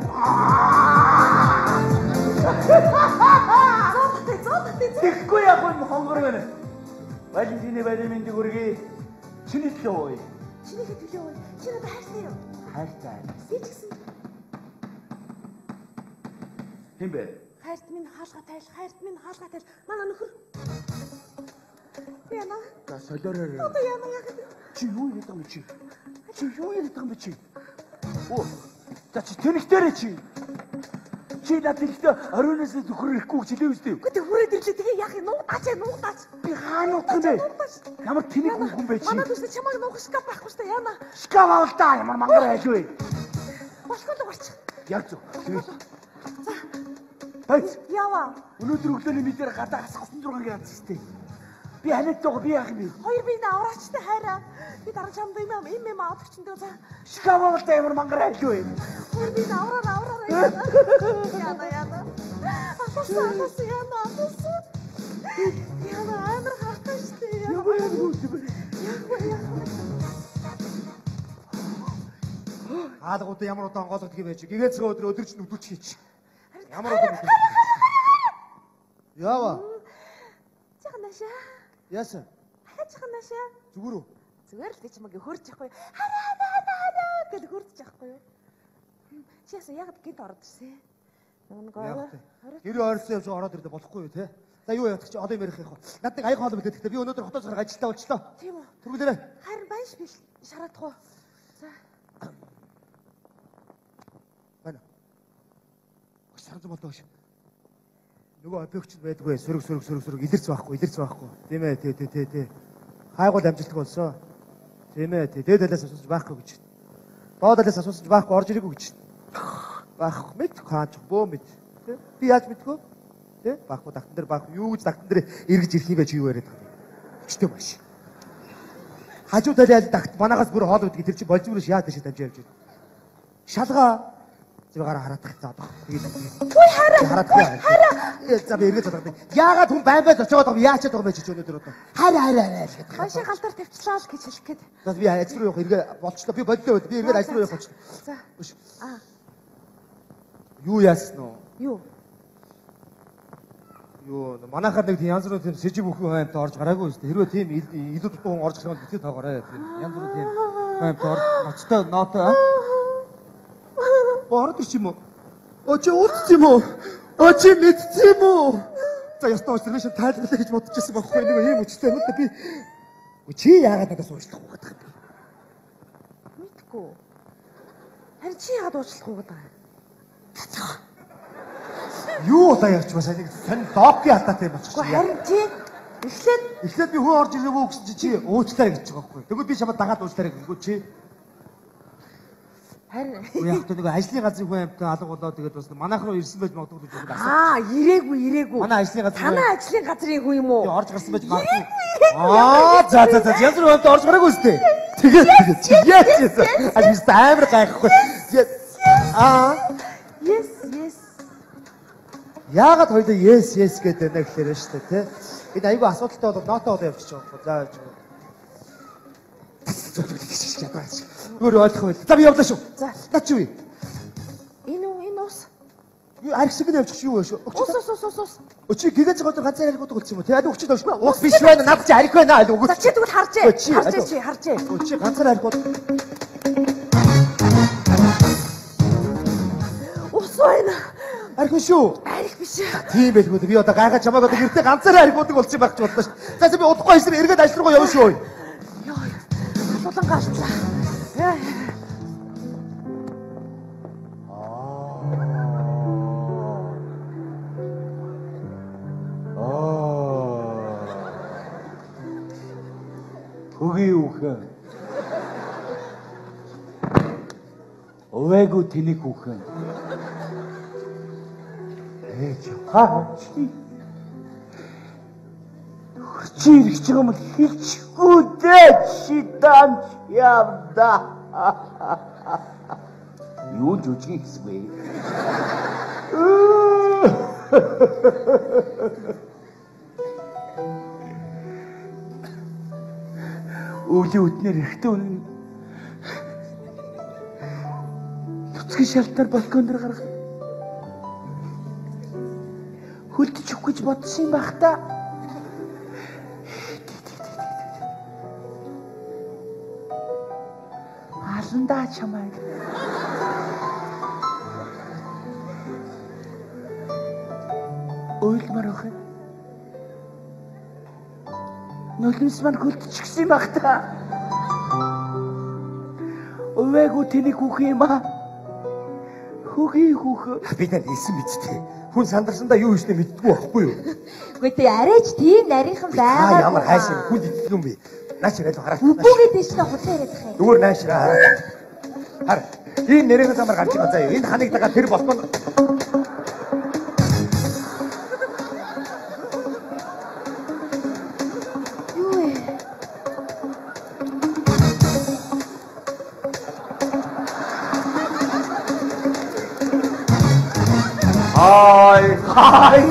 Зодтой, зодтой. Тэгэхгүй яг юм хонгор байна. Валентины баярын мэндийг хүргэе. Чиний төлөө. Чиний төлөө. Чи надад хайртай юу? Хайртай. Би ч гэсэн. Хин бэ? Хайрт минь хаалга тайл, хайрт минь хаалга тайл. Манай нөхөр. Яна. За солиороо. Одоо яна яг. Чи юу яриад байгаа юм чи? Чи юу яриад байгаа юм чи? Оо. За чи тэнэгтэрэ чи. Чи надад ихтэй оройноос зүхэр ирэхгүй гэж хэлээ үстэй. Гэхдээ хүрээд ирлээ тэгээ яах юм нуугдаач нуугдаач. Би хаана утгах юм бэ? Ямар тэнэг хүн бэ чи? Манай дүүс чамайг нуух шкаф байхгүй шүү дээ яна. Шкаф авал та ямар мангар айлгүй. Бошгол гарч. Яг зөв. За. Хайц. Ява. Өнөөдөр өглөөний мэдээр гадаа хас госон зураг яатстэй. Би ханаад байгаа би яах юм бэ? Хоёр би авраачтай хайраа. Би дараа чамд юм юм юм авах чинь дөө за. Шкаф авал та ямар мангар айлгүй. Хоёр би авраа авраа. Яна яна. Асуусан асуусан яна асуусан. Яна амар хатаа штэ. Яга яга үгүй. Яга яга. Хаалгуудаа ямар удаан голгодог юм бэ чи? Гэгээцгээ өдөр өдөр чинь өдөрч хийч. Ямар удаан өдөр. Яава. Чахнаша. Яасан? Хачхнаша. Зүгээр үү? Зүгээр л гэж чамайг хөрж яахгүй. Хараа хараа хараа гэж хөрж яахгүй юу? Чи яасан яг гинт ороод ирсэн. Нэг ороо. Гэр ойрсон явж ороод ирэдэ болохгүй юу те? За юу яадаг чи одоо юм ярих юм. Над нэг аяг хоол мэдээд гэхдээ би өнөөдөр хотоос гарах ажилдаа болчлоо. Тийм үү? Түргүүлээрэй. Харин баяш би шараадах уу? За. Байна. Сард болоош. Нөгөө объект байдгүй сөрөг сөрөг сөрөг сөрөг илэрч байхгүй илэрч байхгүй. Тийм ээ тий тий тий тий. Хайгуул амжилттай болсон. Тийм ээ тий. Дээд талаас асууж байхгүй гэж. Доод талаас асууж байхгүй орж ирээгүй гэж. Баах мэд хаач бөө мэд. Би яаж мэдгүй? Тэ? Баахгүй тагтан дээр баах юу гэж тагтан дээр эргэж ирэх юм бэ чи юу яриад байгаа юм? Өчтөө маш. Хажуу талын тагт манагаас бүр хоол үүдгийг тэр чи болжмөрөш яа дэше тавьж явж байна. Шалгаа зургаар хараадах за одоо. Ой хараа. Хараадах. Хараа. За би эргэж бодох. Яагаад хүн байн байж очоод байгаа юм яачаад байгаа юм бэ чи өнөөдөр одоо. Хараа хараа хараа. Хашаа галдар тавьчлаа л гэж хэлэх гээд. За би ажил руу явах эргээ болчлоо. Би боллоо. Би эргээд ажил руу явах болчлоо. За. Аа. Юу яасан нь? Юу? Юу манайхаар нэг янз бүрийн тийм сэжиг бүхэн хаймт орж гараагүй шүү дээ. Хэрвээ тийм илүү дутуу хүн орж ирэх юм бол битээ тоогоорой. Тийм янз бүрийн тийм хаймт орж ноцтой нотой. Орд ирч юм уу? О чи уулц юм уу? О чи мэдц юм уу? За ястаа уусрах шиг тайлбарлаа гэж бодож байсан байхгүй нэг юм өчтэй юм да би Чи яагаад надад суучлах уу гэдэг юм? Мэдгүй. Харин чи яагаад уучлах уу гэдэг юм? Юу удаа ярьж басаа нэг сонь доки алдаатай юм болчих. Харин чи эхлээд эхлээд би хүн орж ирээгүй гэсэн чи чи уучлаарай гэж байгаа байхгүй. Тэгвэл би чамд дагаад уучлаарай гэхгүй чи. харин Яг тэ нэг ажлын газрын хүн амтан алга болоо тэгээд бас манайх руу ирсэн байж магадгүй гэж бодож асуу. Аа, ирээгүй, ирээгүй. Манай ажлын газрын Танай ажлын газрын хүн юм уу? Би орж гарсан байж магадгүй. Аа, за за за янз бүрээр орж гараагүй үстэй. Тэгээд тэгээд чи яа чи. Аа би амар гайхгүй. Аа. Yes, yes. Яагаад хоёулаа yes yes гэдэг нэг хэлэрэн шүү дээ, тэ? Энэ айгүй асуудалтай бол ноотоо удаа явчих жоох. За явж. Өөр ойлгох байл. За би явлаа шүү. За. Наа чи юу? Энэ үү, энэ ус. Юу аргсэг нь явчих шүү шүү. Ус ус ус ус ус. Өчиг гэгэж гоо ганцаар ариг удаа болсон юм уу? Тэ аль өгч доош. Ус биш байна. Наад чи ариг байна. Аль өгч. За чи тэгвэл харжээ. Харжээ чи, харжээ. Өчиг ганцаар ариг удаа. Ус байна. Ариг шүү. Ариг биш. Тийм байлгүй. Би одоо гайхаж чамаагаа гэртээ ганцаар ариг удаг болсон байх ч бодлоо шүү. За би удахгүй хэлсэн эргээд ажил руугаа явна шүү. Йоо. Асуулан гарчлаа. Яа. Хөгийн үхэн. Өвээгүү тэнийг үхэн. Ээж хаач. Хурци ирэх юм хэлчихгүй дээ шидан явда. Юу жүжиг хийсвэ? Өвлийн үтнэр ихтэй үнэн. Нүцгэн шалтаар балкон дээр гарах. Хөлдөж өгөх гэж бодсон юм байх та. Аландаа чамайг. Ойлмар охин. Нулимс маань хөлдчихсэн юм баг та. Өвээгүү тэнийг хүүх юм аа. Хүүхий хүүх. Би тань хэлсэн биз дээ. Хүн сандарсандаа юу хийснэ мэддэггүй байхгүй юу? Үгүй ээ арайч тийм нарийнхан байгаа. Аа ямар хайш юм. Хүн идэх юм бэ? Наач ирээд хараа. Үбүүгээ дэш на хутлаа яриад байгаа юм. Зүгээр наашраа хараа. Хар. Энэ нэрийн замаар гарч байгаа заа юу. Энэ ханыг дагаа тэр болтон. Хай хай.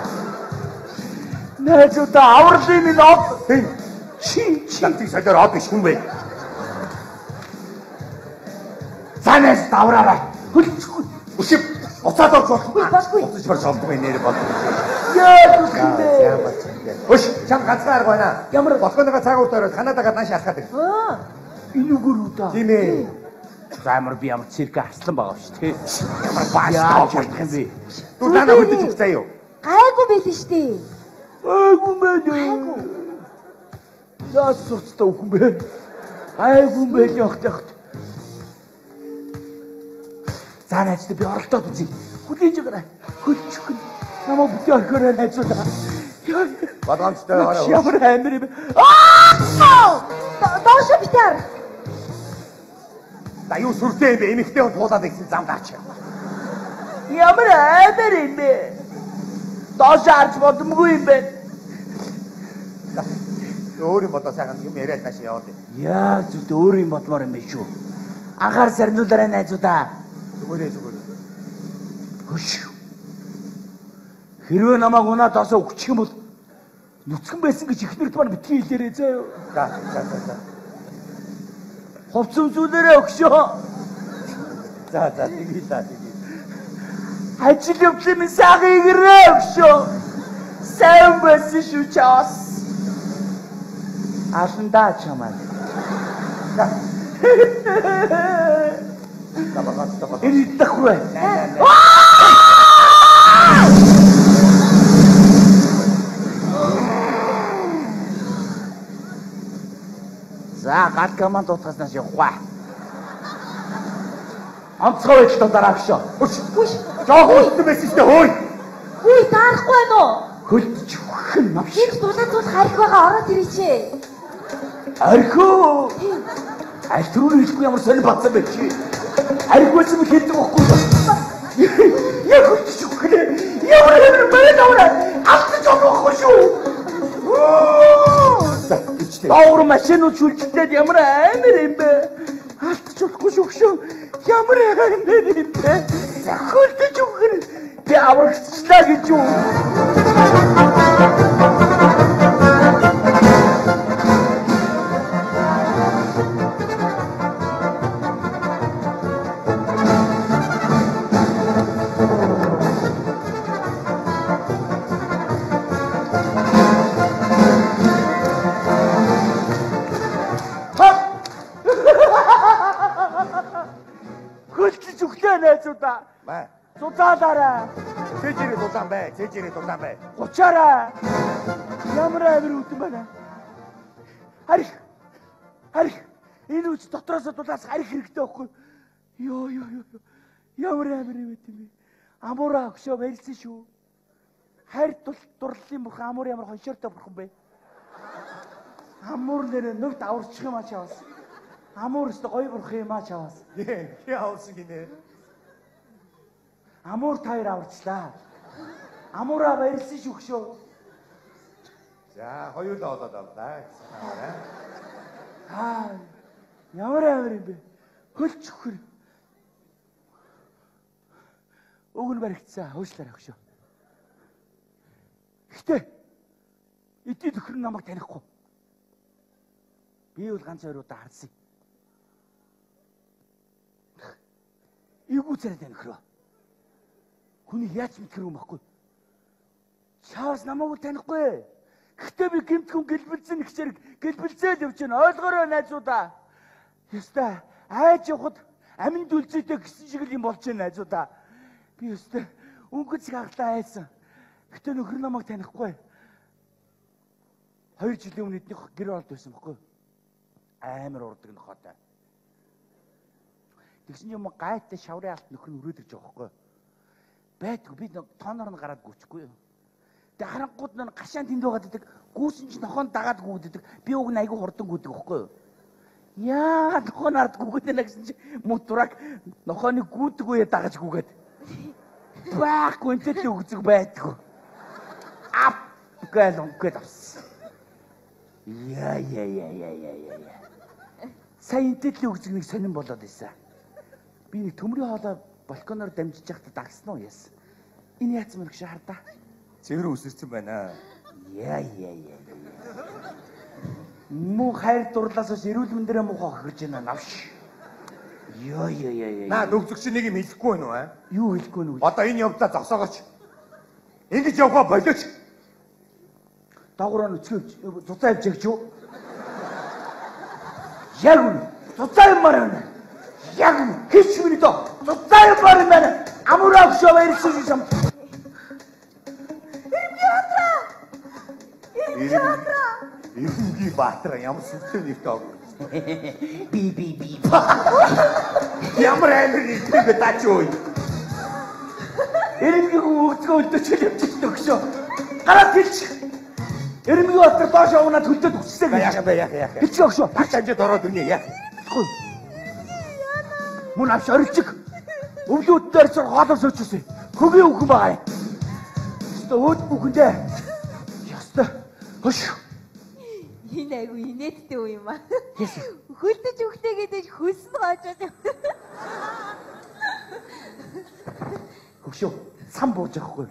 Нэжүүд авралын минь од. Чи чи Лантиг солиор од биш хүн бэ? санаас давраарай. Хөлчихгүй. Өшөв уцаад орж болохгүй. Болохгүй. Уцаж бар шалдгүй нэр бол. Яа үгүй. Ямар ч юм. Өш чам ганцхан арга байна. Ямар болохоныга цаг уртаар Канадагаар нааш алхаад ир. Аа. энэ үгээр удаа. Тийм ээ. За ямар би ямар цирк арслан байгаа шүү дээ. Ямар бааш Яаж тоо болох юм бэ? Түр танаа хөдөж өгч заяа юу? Гайгүй байлээ шүү дээ. Айгу мэлээ. Яас суцтай үхэн бэ? Айгу мэлээ явах. За найзтай би оролдоод үзье. Хүлээж өгнө. Хөлчих. Намаа бүтээ орхороо найзуудаа. Бадамжтай хараа. Ямар амир юм бэ? Аа! Доошо битэр. За юу сүртэй юм бэ? Эмэгтэй хүн туулаад ирсэн зам даач. Ямар амир юм бэ? Доош арч бодомгүй юм бэ? Өөр юм бодоо сайхан юм яриад нааш яваад. Яа зүт өөр юм бодмоор юм бэ шүү. Анхаар сарниулаарай найзуудаа. Зүгээрээ зүгээр. Хөш. Хэрвээ намайг унаад осоо өгчих юм бол нүцгэн байсан гэж ихнэрд маань битгий хэлээрээ заа юу. За за за. Ховц үзүүлээрээ өгшөө. За за тгий за тгий. Ажил явуулсан минь сайхан игэрээ өгшөө. Сайн байсан шүү чаас. Асандаа чамаа. Табагат табагат. Энэ идэхгүй. Та гал команд утгаснаас явах. Онцгой байдлаа дараа гшөө. Үш. Үш. Жоо хөлтөн байсан шүү дээ хөөе. Үгүй дарахгүй байна уу? Хөлтөж өгөх нь навш. Энд дулаан цууд харих байгаа ороод ирээч. Архуу. Альтруу хэлгүй ямар сонир бацсан бэ чи. Архууч юм хэлдэг байхгүй. Яг хөлтөж өгөх нь. Ямар ямар байна аваа. Алдаж болохгүй шүү. Доор машинууд шүлжлээд ямар амар юм бэ? Алдаж болохгүй шүү шүү. Ямар амар юм бэ? Хөлтөж өгөх нь. Би аврагчлаа гэж юу? Хөлтөж өглөө найзуудаа. Бай. Зузаалаарай. Цэжэрээ дулаан бай. Цэжэрээ дулаан бай. Гучаарай. Ямар амир үтэн байна. Харих. Харих. Энэ үс дотроос дулаас харих хэрэгтэй байхгүй. Йоо ёо ёо. Ямар амир юм бэ? Амуура өгшөө барьсан шүү. Хайр тул дурлалын бурхан амуур ямар хоншоортой бурхан бэ? Амуур нэрээ нүгт аварчих юм ачаас. Амуур өстө гоё бурхан юм ачаас. Ээ, хи авсан гинэ. Амуур таяр аварчлаа. Амуура барьсан шүгшөө. За, хоёулаа олоод авлаа гэсэн байна. Аа. Ямар амир юм бэ? Хөлч өхөр. Уг нь баригдсан. Хөөшлөр өгшөө. Гэтэ эдийн төхөр намайг танихгүй. Би бол ганц ойруудаа харсан. Эвгүй царай танихроо. Хүний яаж мэдхэр юм баггүй. Чаас намайг танихгүй. Гэтэ би гэмтгүн гэлбэлцэн их зэрэг гэлбэлцээд явж байна. Ойлгоорой найзуудаа. Яста айж явахад аминд үлзээтэй гисэн шиг л юм болж байна найзуудаа. Би яста өнгөц хаглаа айсан. Гэтэ нөхөр намайг танихгүй. Хоёр жилийн өмнө эднийх гэр оролт байсан баггүй. Амар урдаг нөхөтэй. Тэгсэн юм гайтай шаврын алт нөхөр нь өрөөд ирж байгаа байхгүй. Байдгүй би тооноор нь гараад гүчихгүй юу. Тэг харангууд нь гашаан тэнд байгаад идэг гүүсэн ч нохоон дагаад гүйдэг. Би уг нь айгүй хурдан гүйдэг байхгүй юу. Яа нохоон ард гүйдэг нэ гэсэн чи мутураг нохооны гүйдэг үе дагаж гүйгээд. Баахгүй энтэй л өгзөг байдгүй. Ап гэл өнгөд авсан. Яа яа яа яа яа яа. Сайн энтэй л өгзөг нэг сонирн болоод байсан. Би нэг төмрийн хоолой балконоор дамжиж явахдаа дагсан уу яасан. Энэ яац мөр гэж хардаа. Цэвэр үсэрсэн байна. Яа яа яа. Муу хайр дурлаас эрүүл мэндэрээ муухай гэж байна навш. Яа яа яа яа. Наа нүгзөгч нэг юм хэлэхгүй байна уу аа? Юу хэлэхгүй нүг? Одоо энэ явдлаа зогсоогооч. Ингэж явгаа болооч. Дагуураа нүцгэж зузаа авч гэж юу? Яг үн зузаа юмар байна. Яг үн хич минь доо. Зузаа юмар байна. Амураа өгшөө баярсан юм. Ирэмгийн Баатар ямар сүлтэй нэртэй ог. Би би би. Ямар амир нэртэй даач ой. Ирэмгийн өгцгөө өлдөж явчихдаг өгшөө. Гараад хэлчих. Ирэмгийн Баатар доош явнаад хөлдөд үссэн гэж. Яах вэ яах яах. Хэлчих өгшөө. Багш амжид ороод өгнө яах. Мөн авч орилчих. Өвлүүд дээр цар хоолоо сөөчсөн. Хөгийн үхэн байгаа юм. Өстө өөд бүхэндээ. Яста. Хөш. Энэ айгу инээдтэй үе юм аа. Хөлдөж өгтэй гэдэг хөлсөн гоожод юм. Хөшөө сан бууж авахгүй.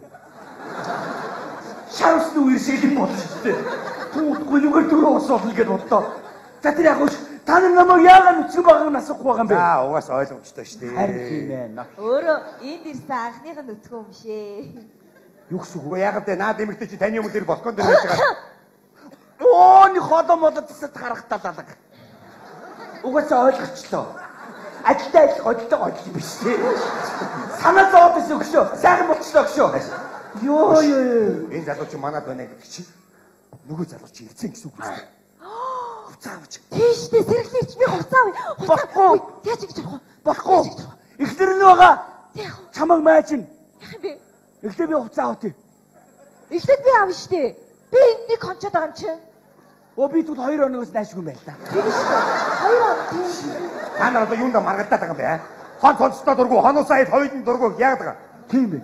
Шаусны үер шиг юм болж штэ. Тууд гүлгээр төрөө усуулна гэж бодлоо. За тэр яг та нар намайг яагаад нүцгэн багыг насахгүй байгаа юм бэ? Аа угаас ойлгомжтой шүү дээ. Харин тийм ээ. Өөрөө энд ирсэн анхных нь нүцгэн юм шээ. Юу гэсэн үг Уу яагаад те наад эмэгтэй чи таны юм дээр балкон дээр байж байгаа. Оо нэг холоо молоо тасад харахтаа лалаг. Угаасаа ойлгочлоо. Ажилтаа ажил годтой годтой биш тий. Санаа зовоод байсан өгшөө. Сайхан болчихлоо өгшөө. Йоо ёо. Энэ залуу чи манад байна гэх чи. Нөгөө залуу чи ирсэн гэсэн үг үү? Хуцаа авч. Тийштэй сэргэлэрч би хуцаа авъя. Баггүй. Яаж ингэж болох вэ? Баггүй. Эхлэр нь байгаа. Тэг. Чамаг майчин. Яах юм бэ? Эхлээ би хуцаа авах. Эхлээд би авна штэ. Би энд нэг кончоод байгаа юм чи. Оо би тут хоёр өнөөс найшгүй байл та. Тийм штэ. Хоёр он тийм. Та нар одоо юунд маргалтаад байгаа юм бэ? Хон цонцтой дургу, хоноо сая хоёрын дургу яагаад байгаа? Тийм ээ.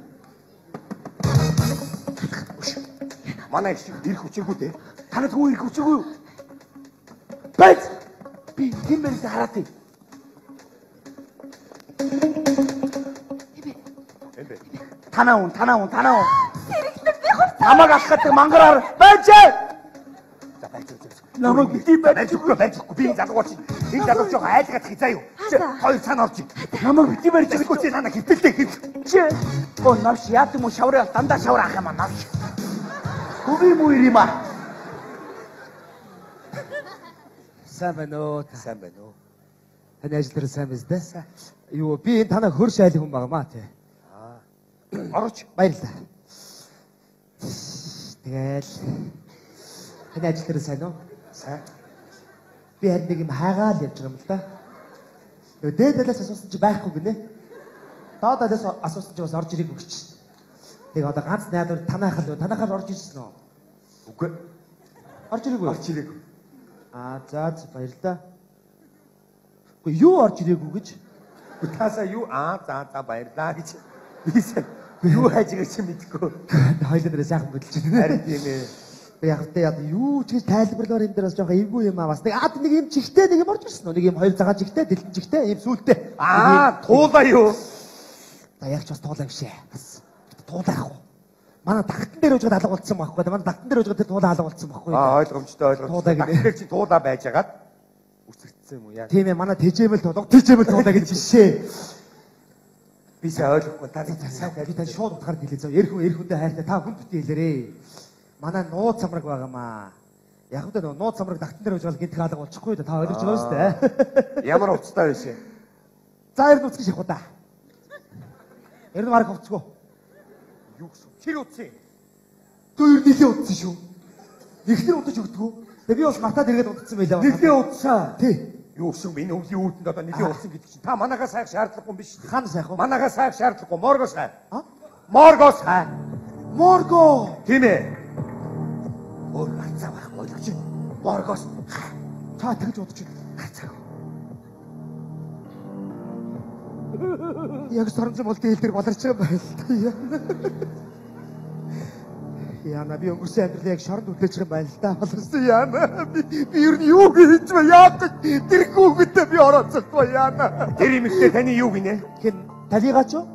Манай их ирэх хүчиргүй дээ. Танад хүү ирэх хүчиргүй юу? Бац! Би тийм мэрс хараад тий. Эмбэ. Танаа хүн, танаа хүн, танаа хүн. Сэргэлэр би хуцаа. Намайг алхахад мангараар байж. За байж байж. Намайг бити байж. Байжгүй байжгүй би залгууч. Энэ залгууч жоо айлгаад хизаа юу? Хоёр цаана орж. Намайг бити байж. Тэгэхгүй чи надаа хитэлтэй хит. Чи оо навш яад юм уу шавраа дандаа шавар ах юм аа навш. Үгүй муу юм аа. Сайн байна уу? Сайн байна уу? Таны ажил дээр сайн биз дээ? Юу би энэ танаа хөрш айлын хүн байгаа маа тий. Аа. Орооч. Баярлалаа. Тэгэл таны ажил дээр сайн уу? Сайн. Би харин нэг юм хайгаал явж байгаа юм л да. Тэгээ дээд талаас асуусан чи байхгүй гинэ. Доод талаас асуусан чи бас орж ирээгүй гэж. Тэгээ одоо ганц найдвар танаах л танаахаар орж ирсэн үү? Үгүй. Орж ирээгүй. Орж ирээгүй. Аа за за баярлалаа. Гэхдээ юу орж ирээгүй гэж? Таасаа юу аа за за баярлаа гэж. Бисээ юу хайж байгаа чи мэдэхгүй. Хоёлын дээр сайхан хөдөлж байна. Харин тийм ээ. Би яг тэ яа юу ч гэж тайлбарлаар энэ дээр бас жоохон эвгүй юм аа бас нэг ад нэг юм чихтэй нэг юм орж ирсэн үү? Нэг юм хоёр цагаан чихтэй, дэлгэн чихтэй, ийм сүултээ. Аа туулаа юу? За яг ч бас туулаа бишээ. Бас туулаахгүй. Манай тагтан дээр үжигэд алга болцсон байхгүй. Манай тагтан дээр үжигэд туулаа алга болцсон байхгүй. Аа ойлгомжтой ойлгомжтой. Туулаа гинэ. Тэгэхээр чи туулаа байжгаад үсэгдсэн юм уу яа? Тийм ээ манай тэжээмэл тулга тэжээмэл туулаа гэж бишээ. Би сайн ойлгохгүй. Та За би тань шууд утгаар хэлээ зөө. Эр хүн эр хүндээ хайртай та хүн бити хэлээрээ. Манай нууц самраг байгаамаа. Яг л нууц самраг тагтан дээр үжигэд гинт алга болчихгүй та ойлгож байгаа шүү дээ. Ямар уцтай байсан? За ер нь үцгэж явах уу та. Ер нь марк хувцгүй. Юу гэсэн? Хэр утсан? Дөө ер нь нэлээ утсан шүү. Ихнэр удаж өгдөггүй. Тэгээ би бас матад иргэд удацсан байлаа. Нэлээ утсан. Тий. Юу гэсэн миний өвлийн үүтэнд одоо нэлээ утсан гэдэг чинь та манайхаа сайх шаардлагагүй юм биш үү? Хан сайх уу? Манайхаа сайх шаардлагагүй. Морго сай. А? Морго сай. Морго. Тийм ээ. Өөр ганцаа байхгүй ойлгож байна. Моргос. Та тэгж удаж байна. Ганцаа. Яг соронзон болтын хил дээр болорч байгаа байл та яана. Яна би өнгөрсөн амьдрал яг шоронд үлдээж байгаа байл та болорсон яана. Би би ер нь юу хийж вэ? Яг тэр хүүхэдтэй би орооцохгүй яана. Тэр юм ихтэй таны юу гинэ? Хэн талигач уу?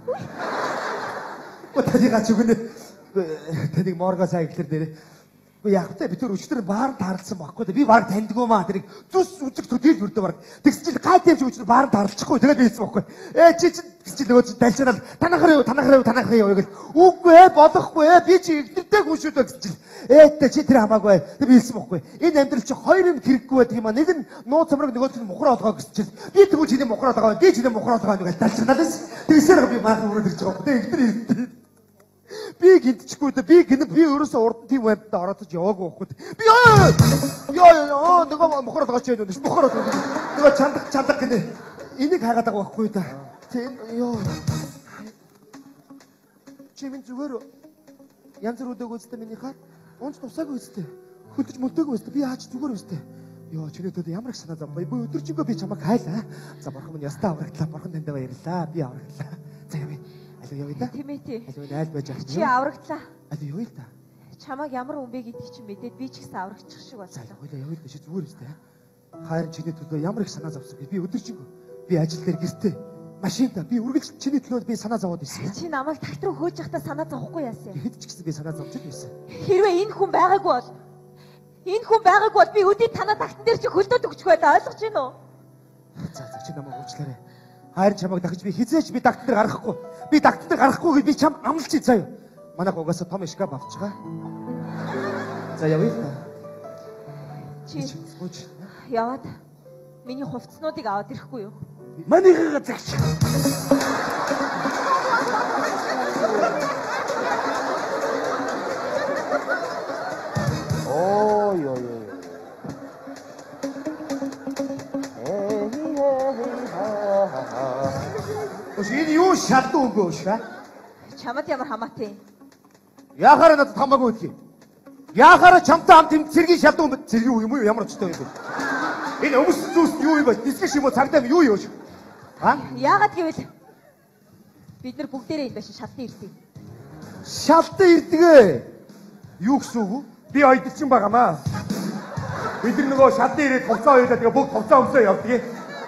Оо талигач уу гинэ. Тэнийг морго сая гэхлээр нэрээ. Яг тэ би тэр өчтөр баард харалцсан байхгүй. Би баг таньдгүй маа тэрийг зүс үзэг төдийл бүрдээ баг. Тэгс чинь гай тавьж өчтөр баард харалцчихгүй. Тэгээд би хэлсэн байхгүй. Ээ чи чи чи нөгөө чи далжираад танахаар юу танахаар юу танахаар юу гэж. Үгүй ээ болохгүй ээ би чи ихтэй хүн шүү дээ гэж чинь. Ээ тэ чи тэр хамаагүй. Тэг би хэлсэн байхгүй. Энэ амьдрал чи хоёр юм хэрэггүй байдаг юм аа. Нэг нь нууц самраг нөгөө нь мухраа олгоо гэж чинь. Би тэгвэл чиний мухраа олгоо. Би чиний мухраа олгоо гэж далжирнаа л. Тэгсээр би маахан өрөөд ирж байгаа байхгүй. Тэг ихтэй би гинтчихгүй дээ. Би гин би өөрөөсөө урд тийм байдлаар ороодож яваагүй байхгүй. Би ёо ёо нөгөө мохор тоглож яа нүш мохор нөгөө чандаг чандаг гинэ. Энийг хаагаад байгаа байхгүй да. Тийм ёо. Чи минь зүгээр янз бүр өдөг үстэй миний хаа. Унж тусаагүй үстэй. Хөдөж мөлдөөгүй үстэй. Би яаж зүгээр үстэй. Ёо чиний төдөө ямар их санаа зам. Би өдөржингөө би чамайг хайлаа. За бурхан минь ястаа авраглаа. Бурхан тандаа баярлаа. Би авраглаа. За явъя. Алуу явъя да. Тийм ээ тий. Алуу айл байж ах Чи аврагдлаа. Алуу явъя л да. Чамайг ямар хүн бэ гэдгийг чи мэдээд би ч гэсэн аврагчих шиг боллоо. Хойлоо явъя л чи зүгээр үстэй. Хайр чиний төлөө ямар их санаа зовсон би өдөржингөө. Би ажил дээр гэртээ машинта би үргэлж чиний төлөө би санаа зовоод ирсэн. Чи намайг тагт руу хөөж явахдаа санаа зовхгүй яасан. Хэд ч гэсэн би санаа зовж байсан. Хэрвээ энэ хүн байгаагүй бол энэ хүн байгаагүй бол би өдөө танаа тагтан дээр чи хөлдөөд өгчих байлаа ойлгож байна уу? За за чи намайг уучлаарай. Хайр чамайг дахиж би хизээч би тагтан дээр гарахгүй. Би тагтан дээр гарахгүй гэж би чам амлчих заяа. Манайх угаасаа том шкаф авч байгаа. За явъя л да. Чи яваад миний хувцснуудыг аваад ирэхгүй юу? Манийхаа загч. Оо ёо ёо. Өш энэ юу шалдан өнгөө өш аа? Чамд ямар хамаатай. Яахаараа надад хамаагүй үгүй. Яахаараа чамтай хамт юм цэргийн шалдан өнгө цэргийн юм уу ямар ч төв юм бэ? Энэ өмс зүс юу юм бэ? Дисгэж юм уу цагдаа юу юу өш? Аа? Яагаад гэвэл бид нар бүгдээрээ энэ байшин шалтан ирсэн. Шалтан ирдгээ. Юу гэсэн үг вэ? Би ойдчин байгаамаа. Бид нар нөгөө шалдан ирээд хувцас хоёулаа тэгээ бүгд хувцас өмсөө явдгийг.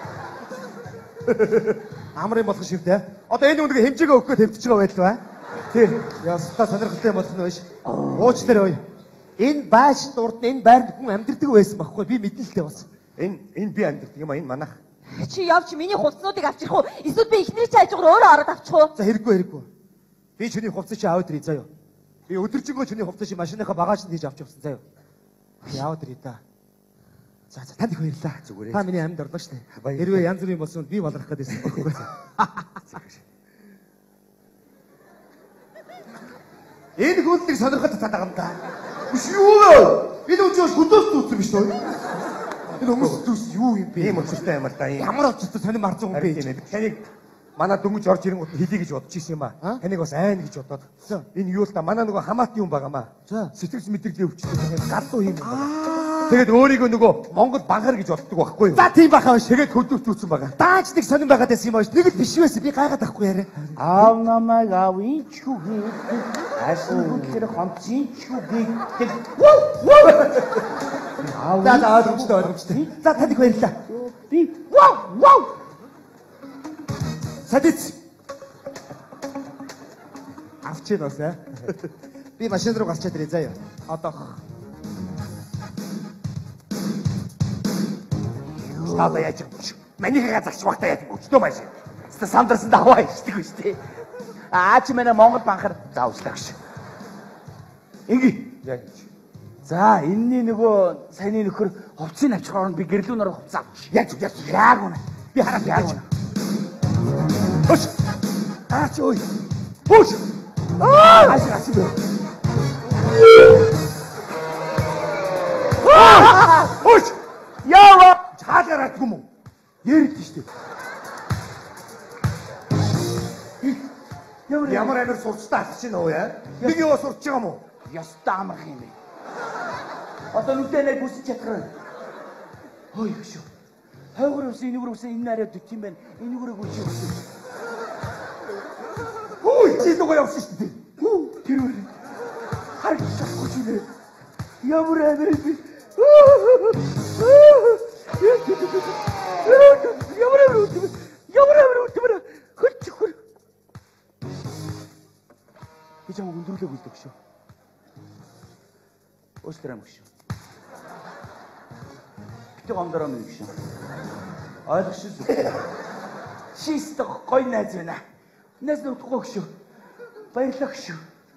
Амар юм болох шивтэй. Одоо энэ үнэгээ хэмжээгээ өгөх гэж тавьчих байгаа байлгүй аа? Тий. Яста сонирхолтой болох нь биш. Уучлаарай ой. Энэ байшин дурд энэ байранд хүн амьдэрдэг байсан байхгүй би мэднэлтэй бас. Энэ энэ би амьддаг юм аа энэ манайх. Чи явж миний хувцснуудыг авчих уу? Эсвэл би ихний чи хажуугаар өөрөө ороод авчих уу? За хэрэггүй хэрэггүй. Би чиний хувцас чи аваад ирээ заяа. Би өдөржингөө чиний хувцас чи машиныхаа багажинд хийж авч явсан заяа. Би аваад ирээ та. За за танд их баярлаа. Зүгээрээ. Та миний амьд орлоо штэ. Хэрвээ янз бүрийн болсон би баларах гэдээсэн баггүй. Энэ хүнлэг сонирхолтой цаад байгаа юм да. Биш юу вэ? Энэ үчигс хөдөөс дүүсэн биш үү? Энэ хүмүүс дүүс юу юм бэ? Ийм өчтэй амар та юм. Ямар очтой сонир марзан хүн бэ? Таныг манай дөнгөж орж ирэнгүүт хэлий гэж бодож ирсэн юм аа. Таныг бас айн гэж бодоод. Энэ юу л та манай нөгөө хамаатны юм байгаамаа. Сэтгэл мэдрэлээ өвчтөд галзуу юм байна. Тэгээд өөрийгөө нөгөө Монгол банхар гэж боддог байхгүй юу? За тийм бахаа ш. Тэгээд хөдөлгөж үүсэн байгаа. Дааж нэг сонир байгаад байсан юм аа ш. Нэг л биш байсан. Би гайхаад байхгүй яриа. Аав намайг аав инч хүү гээ. Асан хүнхээр хонцин ч хүү гээ. За за ойлгомжтой ойлгомжтой. За танд их баярлаа. Би вау вау. Садиц. Авч яах вэ? Би машин руу гарчаад ирээ заяа. Одоо Стада яаж юм биш. Манийхаа загч багтаа яаж өчтөө маш. Ста сандарсан даваа ичдэг биш тий. Аа чи манай Монгол банхар заавчлаа гэж. Инги. Яг. За энэний нөгөө саяны нөхөр хувцсыг авчих оронд би гэрлүүн орох хувцас. Яаж яаж яг үнэ. Би хараад яг үнэ. Хөш. Аа чи ой. Хөш. Аа аш аш бэ. Аа! Хөш. Яа! Чаагараад юм уу? Яриад штеп. Ямар ямар амар сурцтай алж чинь уу яа? Нэг юу сурч байгаа юм уу? Ястаа амарх юм бэ. Одоо нүдэнэ бүсч чадхаар. Ой шүү. Хойгор ус энэгээр ус энэ нараад үт юм байна. Энэгээр үгүй шүү. Ой чи нөгөө явсан шүү дээ. Хүү тэр үү. Харахгүй ч нэ. Ямар амар би. Ямар амар үт. Ямар амар үт мөрө. Хөч хөр. Би ч юм өндөрлөг үлдэх шүү. Өөстрам гэж. Битэг ондороо мэн гэж. Ойлгочихсон. Шист гой найз байна. Найз нүдэхгүй гэж. Баярлах гэж.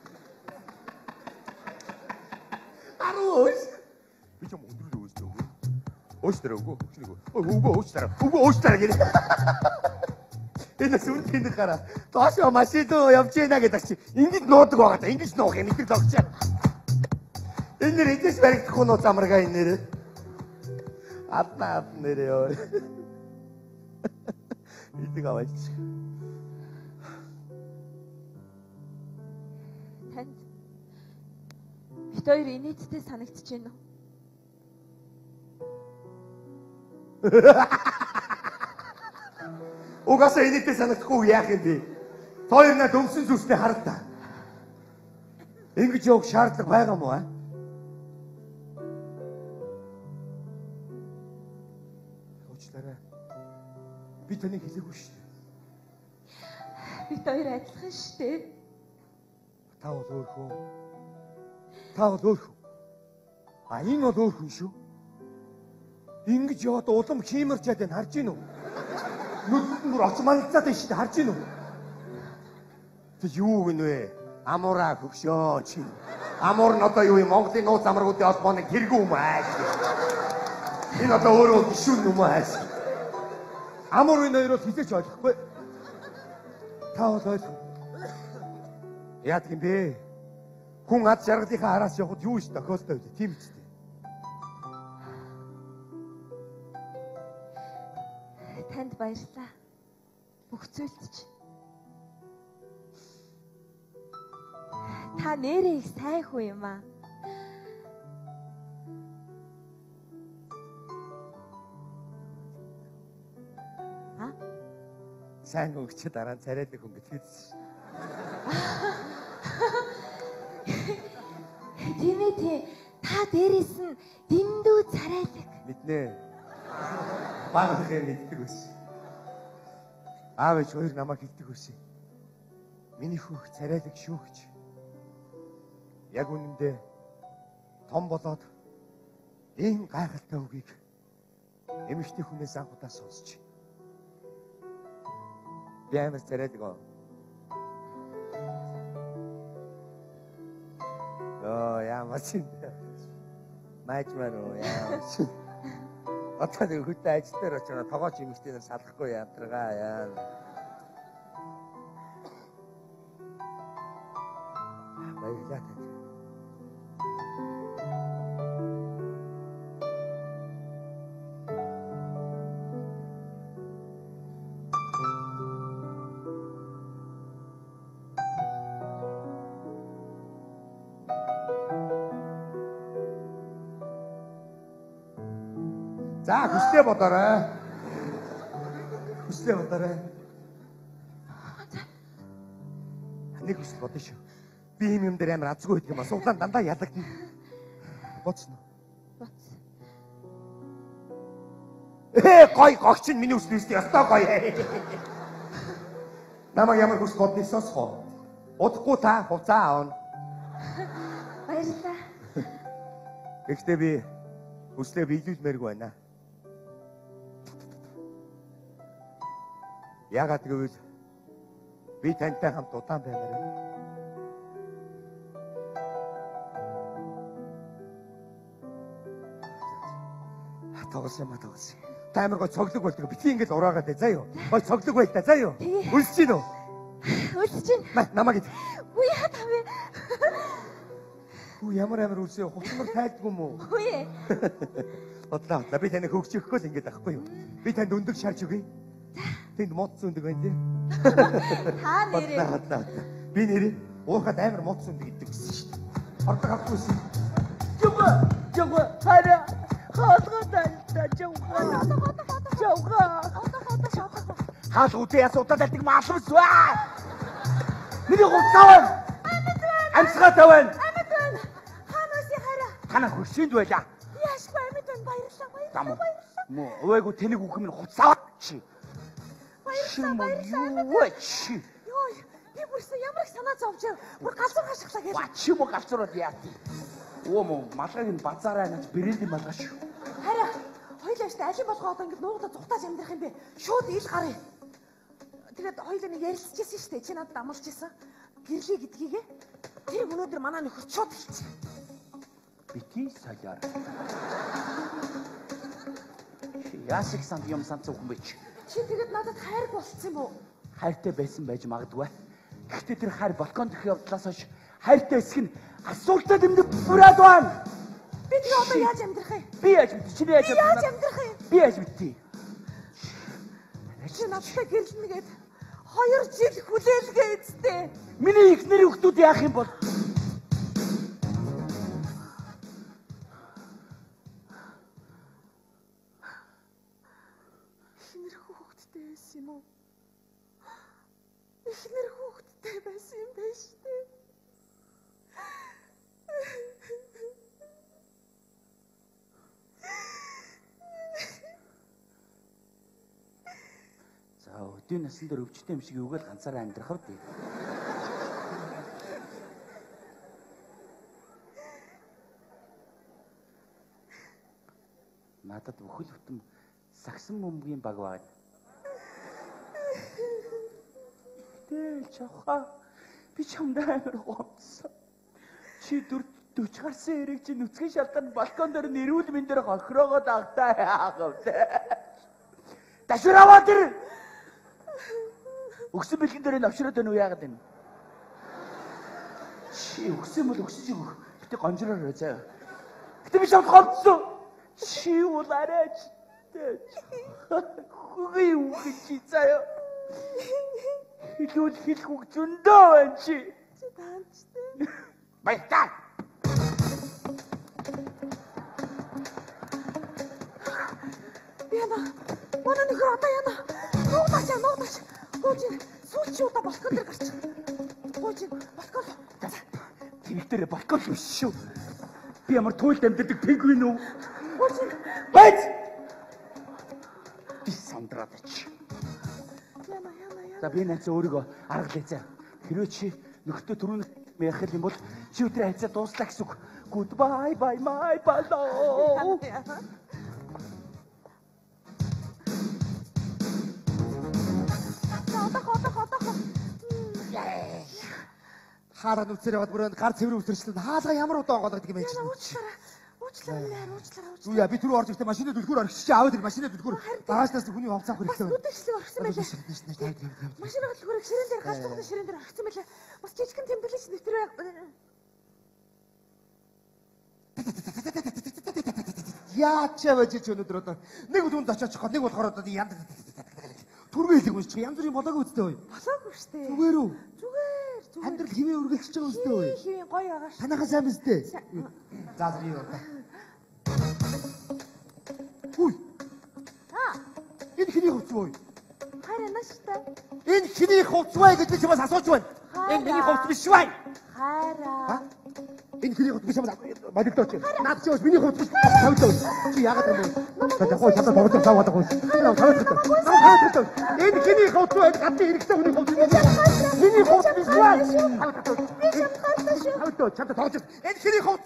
Арууш. Би ч юм өндөрлөг үлдэх. Өөстрам үгүй. Үгүй өөстрам. Үгүй өөстрам гэнэ. Энэ сүнтийн хараа. Тоошо машин руу явж гинэ гэдэг чи. Ингэж нуудаг байгаа та. Ингэж нуух юм. Энийг тогчаа. Энэ нэр эдээс баригдахгүй нууц амаргаа энэ нэр. Атна ат нэр ёо. Идэг аваач. Танд бид хоёр инээдтэй санагдаж байна уу? Угаасаа инээдтэй санагдахгүй яах юм бэ? Хоёр над өмсөн зүстэй харагдаа. Ингэж явах шаардлага байгаа мó аа? Уучлаарай. Би таныг хэлээгүй шүү дээ. Бид хоёр адилхан шүү дээ. Та бол өөр хүн. Та бол өөр хүн. А энэ бол өөр хүн шүү. Ингэж яваад улам хиймэрч чадсан харж гин үү? Нүд нүр очмалцаад байна шүү дээ харж гин үү? Тэг юу гэнэ вэ? Амуура хөвшөө чи. Амуур нь одоо юу юм? Монголын нууц амрагуудын холбооны тэргүү юм аа. Энэ одоо өөрөө гişүүн юм аа. Амуур энэ хоёроос хизээч ойлгохгүй. Та бол ойлгох. Яадаг юм бэ? Хүн ад жаргалынхаа араас явхад юу ч тохиолдой вэ? Тийм ч дээ. Танд баярлалаа. Бүх зүйлд ч. Та нэрээ их сайн хүн юм аа. А? Сайн өгч дараа нь царайлаг хүн гэж хэлсэн. Тийм ээ тий. Та дээрээс нь дэндүү царайлаг. Мэднэ. Багахыг мэддэг байсан. Аав ээж хоёр намайг хэлдэг байсан. Миний хүүх царайлаг шүү гэж. Яг үнэндээ том болоод ийм гайхалтай үгийг эмэгтэй хүнээс анх удаа сонсч. Би амар царайлаг оо. Оо ямар чинь. Майчмаар уу яа. Одоо нэг хөтэ ажил дээр очиж тогооч эмэгтэй нар салахгүй ядаргаа яа. Баярлалаа. За хүслээ бодоорой. Хүслээ бодоорой. Нэг хүсэл бодно шүү. Би юм юм дээр амар азгүй байдаг юм а. Суулаа дандаа ялагдана. Боцно. Боц. Ээ гой гогч нь миний хүсэл үстэй ястаа гой. Намайг ямар хүсэл бодныг сонсгоо. Удахгүй та хувцаа аавна. Баярлалаа. Гэхдээ би хүслээ биелүүлмээргүй байна. Яагаад гэвэл би тантай хамт удаан баймаар байна. Тоглос юм а тоглос. Та амар гой цоглог болдог. Битгий ингэж ураагаад бай заа юу. Гой цоглог бай та заа юу. Үлсэж гин үү? Үлсэж гин. Намайг ид. Үгүй яа тавь. Хүү ямар амар үлсээ хувцмар тайлдгүй юм уу? Үгүй ээ. Бодлоо. Би таныг хөгч өгөхгүй л ингэж ахгүй юу? Би танд өндөг шарж өгье. Тэнд моц өндөг байна тий. Та нэрээ. Бодлоо. Би нэрээ уухад амар моц өндөг гэдэг гэсэн шүү дээ. Ордог авахгүйсэн. Жуга, жуга, хараа. Хаалгаа тайлтаа жуга. Жуга. Хаалгаа үтэй асуудал тайлдаг маалмс баа. Миний хувцаа. Амсгаа таван. Хана хөршинд байлаа. Яашгүй амьд байна баярлалаа баярлалаа. Муу өөйгөө тэнийг үх минь хуцаа чи. Баярлалаа баярлалаа. Юу чи? Йоо би бүрсэн ямар их санаа зовж яв. Бүр галзуур хашглаа гэж. Бачи мо галзуураад яа. Оо мо малгайг нь базаараа наач бэрэлди малгай шүү. Хараа хоёлаа штэ алин болгоо одоо ингэ нуугдаа зүхтааж амьдрах юм бэ. Шууд ил гарыг. Тэгээд хоёлаа нэг ярилцчихсан штэ. Чи надад амлажсэн. Гэрлээ гэдгийгээ. Тэр өнөөдөр манай нөхөр шууд хэлчих. Бити саяар. Яасик сан юм сан цог юм бич. Чи тэгээд надад хайр болцсон юм уу? Хайртай байсан байж магадгүй. Гэхдээ тэр хайр балкон дэх явдлаас хойш хайртай эсэх нь асуултаа дэмдэг бүрээд байна. Би тэгээ одоо яаж амьдрах юм? Би яаж мэдээ? Чи яаж яаж амьдрах юм? Би яаж мэдээ? Чи надтай гэрлэнэ гээд хоёр жил хүлээлгээ эзтэй. Миний ихнэр хүүхдүүд яах юм бол? Ихнэр хүүхдтэй байсан юм уу? Ихнэр хүүхдтэй байсан юм байна шүү дээ. За өдөө насан дээр өвчтэй юм шиг юугаар ганцаараа амьдрах вэ? Надад бүхэл бүтэн сагсан бөмбөгийн баг байна. Тэл чавха би чамдаа амар гомдсон. Чи дүр дөрч гарсан эрэг чи нүцгэн шалтгаан балкон дээр нэрүүл мен дээр хохироогоо дагтаа яах вэ? Ташрава тэр. Өгсөн бэлгэн дээр навшраад байна уу яагаад юм? Чи өгсөн бол өгсөж өг. Гэтэ гонжроор заа. Гэтэ би чамд гомдсон. Чи бол арайч. Хөөе үгүй чи заяа. Хэлүүл хэлэх үг зөндөө байна чи. Чи таанчтай. Баярлалаа. Яна. Манай нөхөр одоо яна. Нуугдаач, нуугдаач. Гооч сүүлчийн удаа балкон дээр гарч. Гооч балкон. Тэнэгтэр балкон биш шүү. Би ямар туйлд амьддаг пингвин үү? Гооч Байц! Би сандраад ач. яна яна яна. За би наац өөрийгөө аргалээ заа. Хэрвээ чи нөхдөд түрүүн яхах юм бол чи өдрөө хайцаа дууслаа гэсэн үг. Goodbye bye my palo. Одоо одоо одоо. Хаалга нүцээр яваад бүрэн гар цэвэр үсэрчлэн хаалга ямар удаан онгодог юм бэ чи. Яна уучлаарай. Уучлаарай нээр уучлаарай уучлаарай. Юуя би түрүү орж ирэхдээ машины дүлгүүр орчих чи аваад ир машины дүлгүүр. Багажнаас хүний хувцаах хэрэгтэй байна. Үдэгчлэг орхисон байлаа. Машинаа хөөрөг ширээн дээр галт тогтсон ширээн дээр орхисон байлаа. Бас жижигхэн тэмдэглэж нэвтрээ. Яач явж чи өнөдөр одоо нэг үл үнд очиж хоо нэг болохоор одоо янд түргээ хэлэг уншчих янз бүрийн болоогүй үстэй бай. Болоогүй штэ. Зүгээр үү? Зүгээр зүгээр. Амьдрал хивээ үргэлжлэж байгаа үстэй бай. Хивээ гоё байгаа ш. Танайхаа сайн биз дээ. За за юу одоо. Хүй. Аа. Энэ хэний хувц вэ? Харин нааштай. Энэ хэний хувц вэ гэж би чамаас асууж байна. Энэ миний хувц биш бай. Хараа. Энэ хэний хувц биш чамаас бодогдооч. Наад чи бас миний хувц биш тавьлаа. Чи яагаад юм бэ? За хоо чамд тоглож саваад байгаа юм. Энэ тавьлаа. Энэ хэний хувц вэ? Гадны хэрэгтэй хүний хувц биш. Миний хувц биш бай. Би шамхалтай шүү. Тавьлаа. Чамд тоглож. Энэ хэний хувц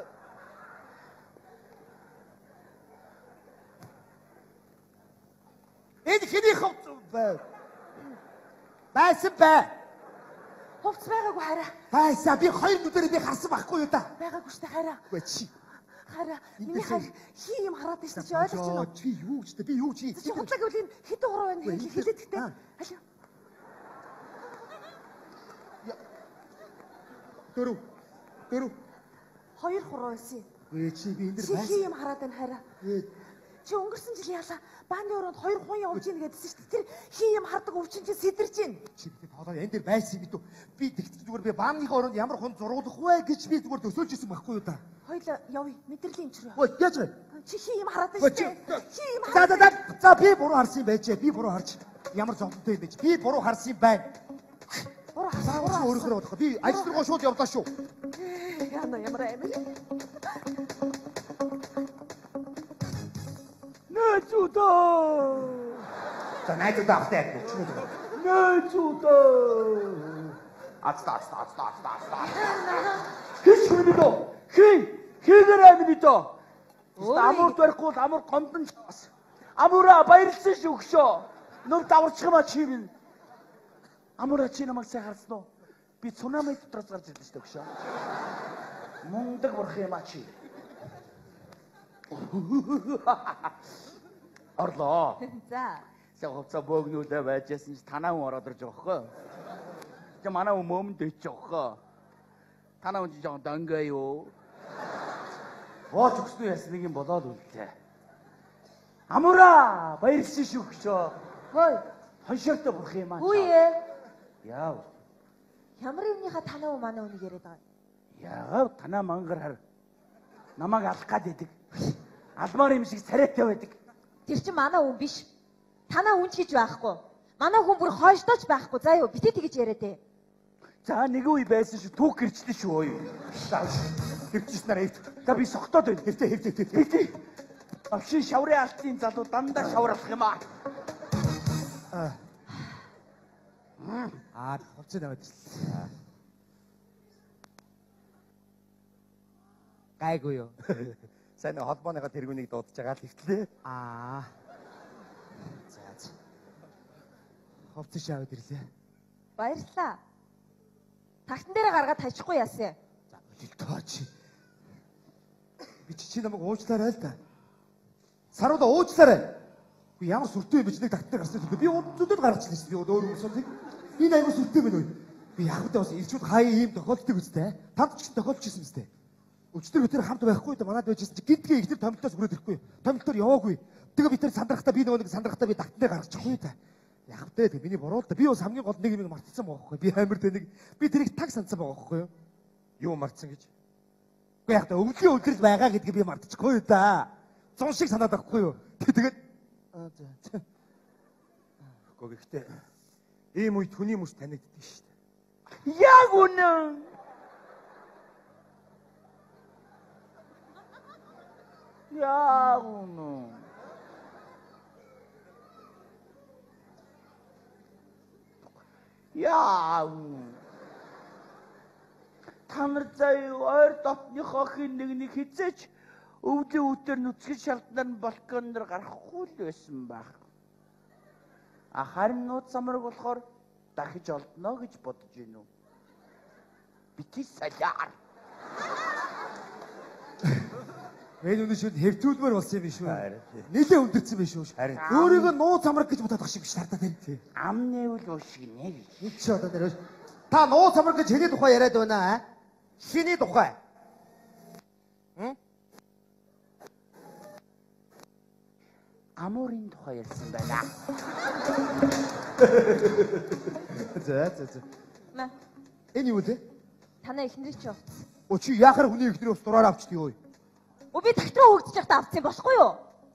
Энэ хэний хувц вэ? Байсан бай. Хувц байгаагүй хараа. Хайсаа би хоёр нүдээр би харсан байхгүй юу та? Байгаагүй штэ хараа. Үгүй чи. Хараа. Миний хар хий юм хараад штэ чи ойлгож байна уу? Чи юу ч би юу чи. Чи худлаа гэвэл энэ хэд гурав байна хэлээд гэхдээ. Аль. Дөрөв. Дөрөв. Хоёр гурав байсан. Үгүй чи би энэ Чи дэр хий юм хараад байна хараа. байж. Чи өнгөрсөн жил яалаа бааны өрөөнд хоёр хүн явж ийн гэдсэн шүү дээ. Тэр хий юм хардаг өвчин чи сэтэрж ийн. Чи би тоолоо энэ дэр байсан юм дүү. Би тэгт зүгээр би бааныхаа өрөөнд ямар хүн зургуулах вэ гэж би зүгээр төсөөлж исэн байхгүй юу та. Хоёлоо явъя. Мэдрэлийн имчрээ. Ой яаж вэ? Чи хий юм хараад байна шүү дээ. Хий юм За за за за би буруу харсан юм байж. Би буруу харж. Ямар зовлонтой юм бэ? Би буруу харсан юм байна. буруу харсан. Саа өөрөөр бодох. Би ажил руу шууд явлаа шүү. Яна ямар аймаг. Нэчүүдөө. За найдаа автай яг ч юм уу. Нэчүүдөө. Ацта ацта ацта ацта ацта. Хич хүнэдөө. Хий. Хийгэр амнидөө. Амур барихгүй амур гомдон чаас. Амура баярлсан шүү гшөө. Нүр даварчих юм а чи минь. Амура чи намайг сайн харсан уу? Би цунами дотроос гарч ирдэ шүү гшөө. Мундаг бурх юм а чи. Орлоо. За. Сая хувцас бөөгнүүдээ байжсэн чи танаа хүн ороод ирж байгаа хөө. Чи манай хүн мөмөнд дэвч байгаа хөө. Танаа хүн жоохон дөнгөө юу? Ооч өгснөө ясна нэг юм болоод үлдээ. Амура баярлсан шүү гчөө. Хөөе. Хоншортой бурх юм аа. Үе. Яав. Ямар юмныхаа танаа уу манай үнийг яриад байгаа. Яав танаа мангар хар. Намайг алах гад идэг. Алмаар юм шиг царайтай байдаг. Тэр чинь манай хүн биш. Танаа хүн ч гэж байхгүй. Манай хүн бүр хойштооч байхгүй. За юу битээ тэгэж яриад ээ. За нэг үе байсан шүү түүх гэрчдэн шүү ой. Хэвчээс нараа эвт. За би согтоод байна. Хэвтэ хэвтэ хэвтэ. Бити. Авшин шаврын алтын залуу дандаа шавралах юм аа. Аа, хувцас наваад ирсэн. Гайгүй юу? Сайн холбооныхоо тэргүүнийг дуудаж байгаа л хэвтлээ. Аа. За за. Хувцас аваад ирлээ. Баярлалаа. Тагтан дээрээ гаргаад тачихгүй яасан. За болтооч. Би чи намайг уучлаарай л да. Саруудаа уучлаарай. Би ямар сүртэй юм бэ чи нэг тагтан дээр гарсан зүгт. Би зөндөл гаргачихлаа шүү. Би өөр юмсыг. Энэ аймаг сүртэй байна уу? Би яг л бас ирчүүд хаяа ийм тохиолддог үстэй. Танд ч тохиолдож ирсэн үстэй. Өчтөр өтөр хамт байхгүй да манад байжсэн чи гинтгээ ихтер томилтоос хүрээд ирэхгүй. Томилтоор яваагүй. Тэгээ би тэр сандрахтаа би нөгөө нэг сандрахтаа би тагтан дээр гаргачихгүй та. Яг тэ тэг миний буруу л да. Би бас хамгийн гол нэг юм мартсан байгаа байхгүй. Би амир тэ нэг би тэрийг таг сансан байгаа байхгүй юу? Юу мартсан гэж? Уу яг та өвлийн өдрөл байгаа гэдгийг би мартчихгүй да. Зун шиг санаад байхгүй юу? Тэгээд аа за. Гэхдээ гэхдээ ийм үед хүний мөс танигддаг шүү дээ. Яг үнэн. Яг үнэн. Яа. Та нар заяа ойр дотныхоо хин нэгнийг хизээч өвлийн үтер нүцгэн шалтнаар нь балконоор гарахгүй л байсан байх. А харин нууц самраг болохоор дахиж олдно гэж бодож байна уу? Бити саляар. Энэ үнэ шүүд хэвтүүлмээр болсон юм биш үү? Нилээ өндөрцөн биш үү? Өөрийгөө нууц самраг гэж бодоод ах шиг биш тартаа тийм. Амны үл ушигнэ гэж. Нэг ч одоо нэр. Та нууц самраг гэж хэний тухай яриад байна аа? Шиний тухай. Хм? Амурын тухай ярьсан байна. За за за. Мэ. Энэ юу вэ? Танай эхнэр чи явц. Оо чи яхаар хүний ихнэрийг ус дураар авчдгийг ой. Өө би тагтраа хөөгдөж явахдаа авцсан болохгүй юу?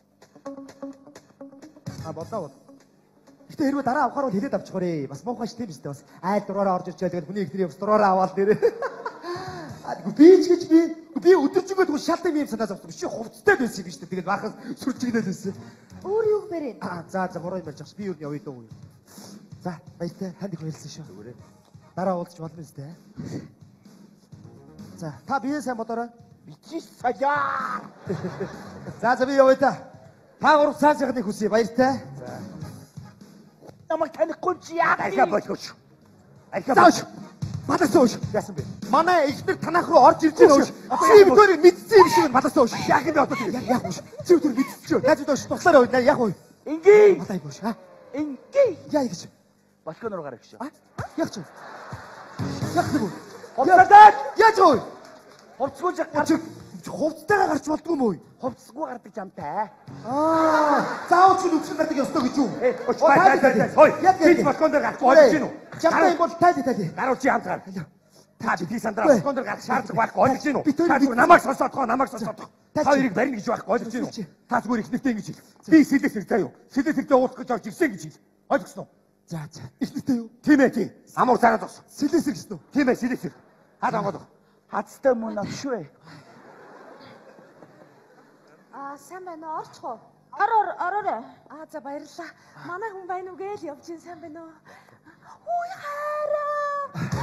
А бодоо бод. Гэтэ хэрвээ дараа авахаар бол хэлээд авчихорээ. Бас муухай ш тийм үстэй бас. Айл дураараа орж ирж байгаа тэгээд хүний ихнэрийг ус дураараа аваад нэрээ. А би ч гэж би би өдөржингөө тэгвэл шалт юм санаа зовсон. Чи хувцтай байсан юм биш үү? Тэгээд бахаас сүрчигдэл байсан. Өөр юу бэрэн? А за за буруу юм ярьж байгаа. Би юу явъя дөө. За баяртай танд их баярлсан шүү. Дараа уулзч болно үстэй. За та бие сайн бодорой. Бити саляар. За за би явъя та. Та гурав цааш яхад их хүсье баяртай. За. Намайг танихгүй чи яа. Архи боч. Архи боч. Мадаас ууш. Яасан бэ? Манай ихнэр танах руу орж ирж байна ууш. Чи бүдгээр мэдсэн юм шиг мадаас ууш. Яг юм бодож. Яг ууш. Чи бүдгээр мэдчихв. Найз ууш. Туслаараа ууш. Яг ууш. Ингээ. Матай ууш. Ха? Ингээ. Яа гэж. Балкон руу гарах гэж. А? Яг ч. Яг нэг. Хувцастай. Яаж ууш? Хувцгүй жаа. Хувцтайгаа гарч болдгүй юм уу? Хувцсгүй гардаг жамтай. Аа, заавал чи нүцгэн гардаг ёстой гэж юу? Э, оч бай бай бай. Хой. Яг балкон дээр гарах болж гин үү? Чамтай юм бол тайль тайль. Гаруу чи хамтгаар. Та би сандраа балкон дээр гарах шаардлага байхгүй ойлгож гин үү? Та зүгээр намайг сонсоод гоо, намайг сонсоод гоо. Та хоёрыг барина гэж байхгүй ойлгож гин үү? Та зүгээр их нэртэй ингэж хэл. Би сэлэс хэрэг заяа юу? Сэлэс хэрэгтэй уулах гэж орж ирсэн гэж хэл. Ойлгосноо? За за. Их нэртэй юу? Тийм ээ тийм. Амуур цараа зогс. Сэлэс хэрэг гэсэн үү? Тийм ээ сэлэс хэрэг. Хаад онгод. Хацтай мөн авшгүй. Аа сайн байна уу? Орчих уу? Ор ор ороорой. Аа за баярлалаа. Манай хүн байна уу гээл явж ин сайн байна уу? Хүй хараа.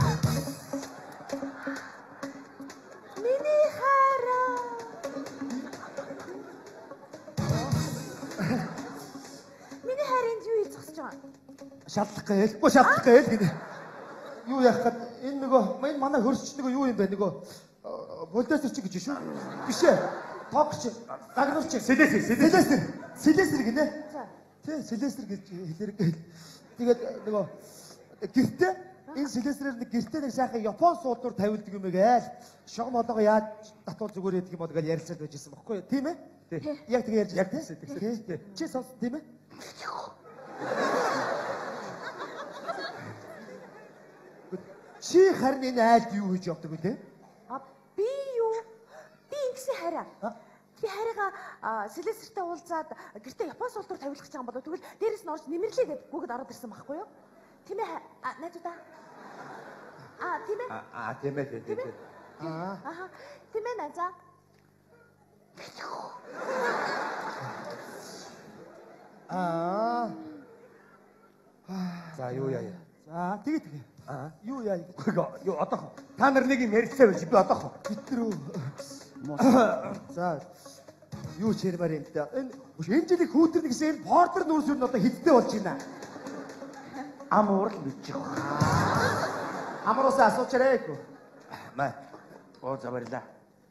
Миний хараа. Миний хараанд юу хийж зогсож байгаа? Шалдах гээл. Гоо шалдах гээл гинэ. Юу яах гээд энэ нөгөө энэ манай хөрсч нөгөө юу юм бэ нөгөө политэсэр чи гэж шүү. Биш ээ. Тогч загнуур чи Сэлэс сэлэсэр сэлэсэр гинэ. За. Тий сэлэсэр гэж хэлэрэг. Тэгээд нөгөө гэртээ энэ сэлэсрээр нэг гэртээ нэг сайхан Япон суулдуур тавилдаг юм гээл. Шогом одоогоо яаж татвал зүгээр гэдэг юм бол гэж ярьсаад байжсэн баггүй юу? Тийм ээ? Тий. Яг тэгээ ярьж яг тий. Чи сонс тийм ээ? Чи харин энэ айлд юу хийж явдаг вэ те? А би юу? Би ингэсэн хараа. Би хараагаа сэлэсэртэй уулзаад гэртээ Япон суулдуур тавилах гэж байгаа юм болоо. Тэгвэл дээрээс нь орж нэмэрлээ гэдэг бүгд ороод ирсэн байхгүй юу? Тийм ээ. Найзуудаа. Аа тийм ээ. Аа тийм ээ тийм ээ. Аа. Аха. Тийм ээ найзаа. Аа. За юу яа. За тэгээ тэгээ. Аа. Юу яа. Юу одоохоо. Та нар нэг юм ярьцаа байж би одоохоо. Битрүү. За. Юу ч ярмаар юм да. Энэ энэ жилийн хүүтэр нэгсэн энэ портер нүүрс юу н одоо хиттэй болж байна. Ам уурал мэдчих. Амароосаа асуучаарай гоо. Маа. Оо забарлаа.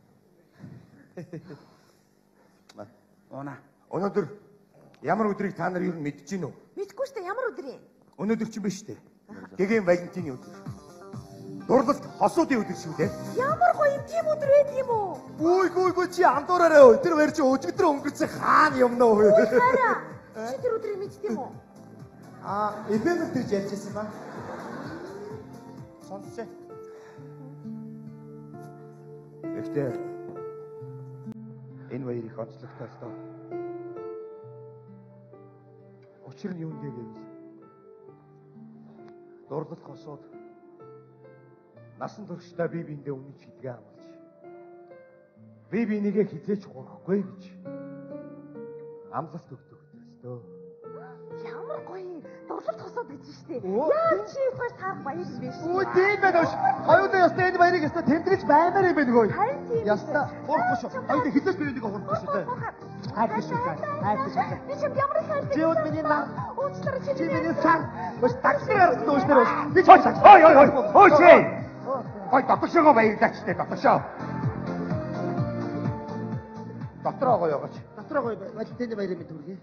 Маа. Она. Өнөөдөр ямар өдрийг та нар юу мэдэж гин үү? Мэдгүй штэ ямар өдрийн? Өнөөдөр ч юм биш үү? Гэгээн Валентины өдөр. Дурлалт хосуудын өдөр шүү дээ. Ямар гоё тийм өдөр байд юм уу? Гүй гүй гүй чи андуураарай өө. Тэр баяр чи өчигдөр өнгөрсөн хаана юм нөө. Хараа. Чи тэр өдрийг мэддэм үү? Аа, эбэн өдөр ярьжсэн ба. Сонсоо. Гэхдээ энэ баяр их онцлогтой л доо. Учир нь юу нэ гэвэл дурлал хосоод насан туршдаа бие биендээ үнэн чидгээ амлаж бие бинийгээ хизээч хурахгүй гэж амлалт өгдөг өстөө. Ямар гоё дурлалт хосоод гэж штэ. Яа чи хоёр сар баяр юм биш. Өө тийм байна ш. Хоёулаа ястаа энэ баярыг ястаа тэмдэглэж баймаар юм байна гой. Ястаа хуурахгүй шүү. Хоёулаа хизээч би энийг хуурахгүй шүү дээ. Хайр шүү. Хайр шүү. Би ч ямар хайр. Чи өд миний наа. Уучлаарай чи. Чи миний сан. Өс таксигаар дүүснээр. Би ч ой ой ой ой чи. Ой дотошоо баярлаач те дотошоо. Дотроо гоё яваач. Дотроо гоё валентины баярын мэд хүргэе.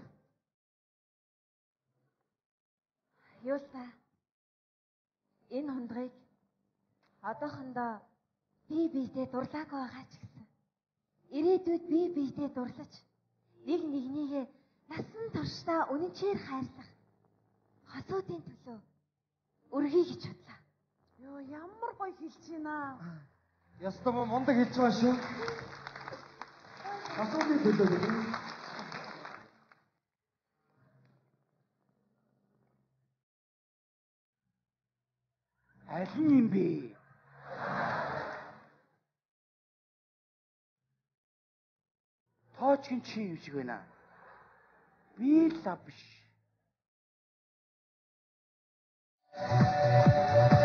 Юуста. Энэ хондрыг одоохондоо бие биедээ дурлаагүй байгаа ч гэсэн ирээдүйд бие биедээ дурлаж нэг нэгнийгээ насан туршдаа үнэнчээр хайрлах хосуудын төлөө өргөе гэж бодлоо. Йоо ямар гоё хэлж байна. Ястаа муу мундаг хэлж байгаа шүү. Асууны төлөө гэнэ. Аль нь юм бэ? Тооч чи юм шиг байна. Би л лав биш.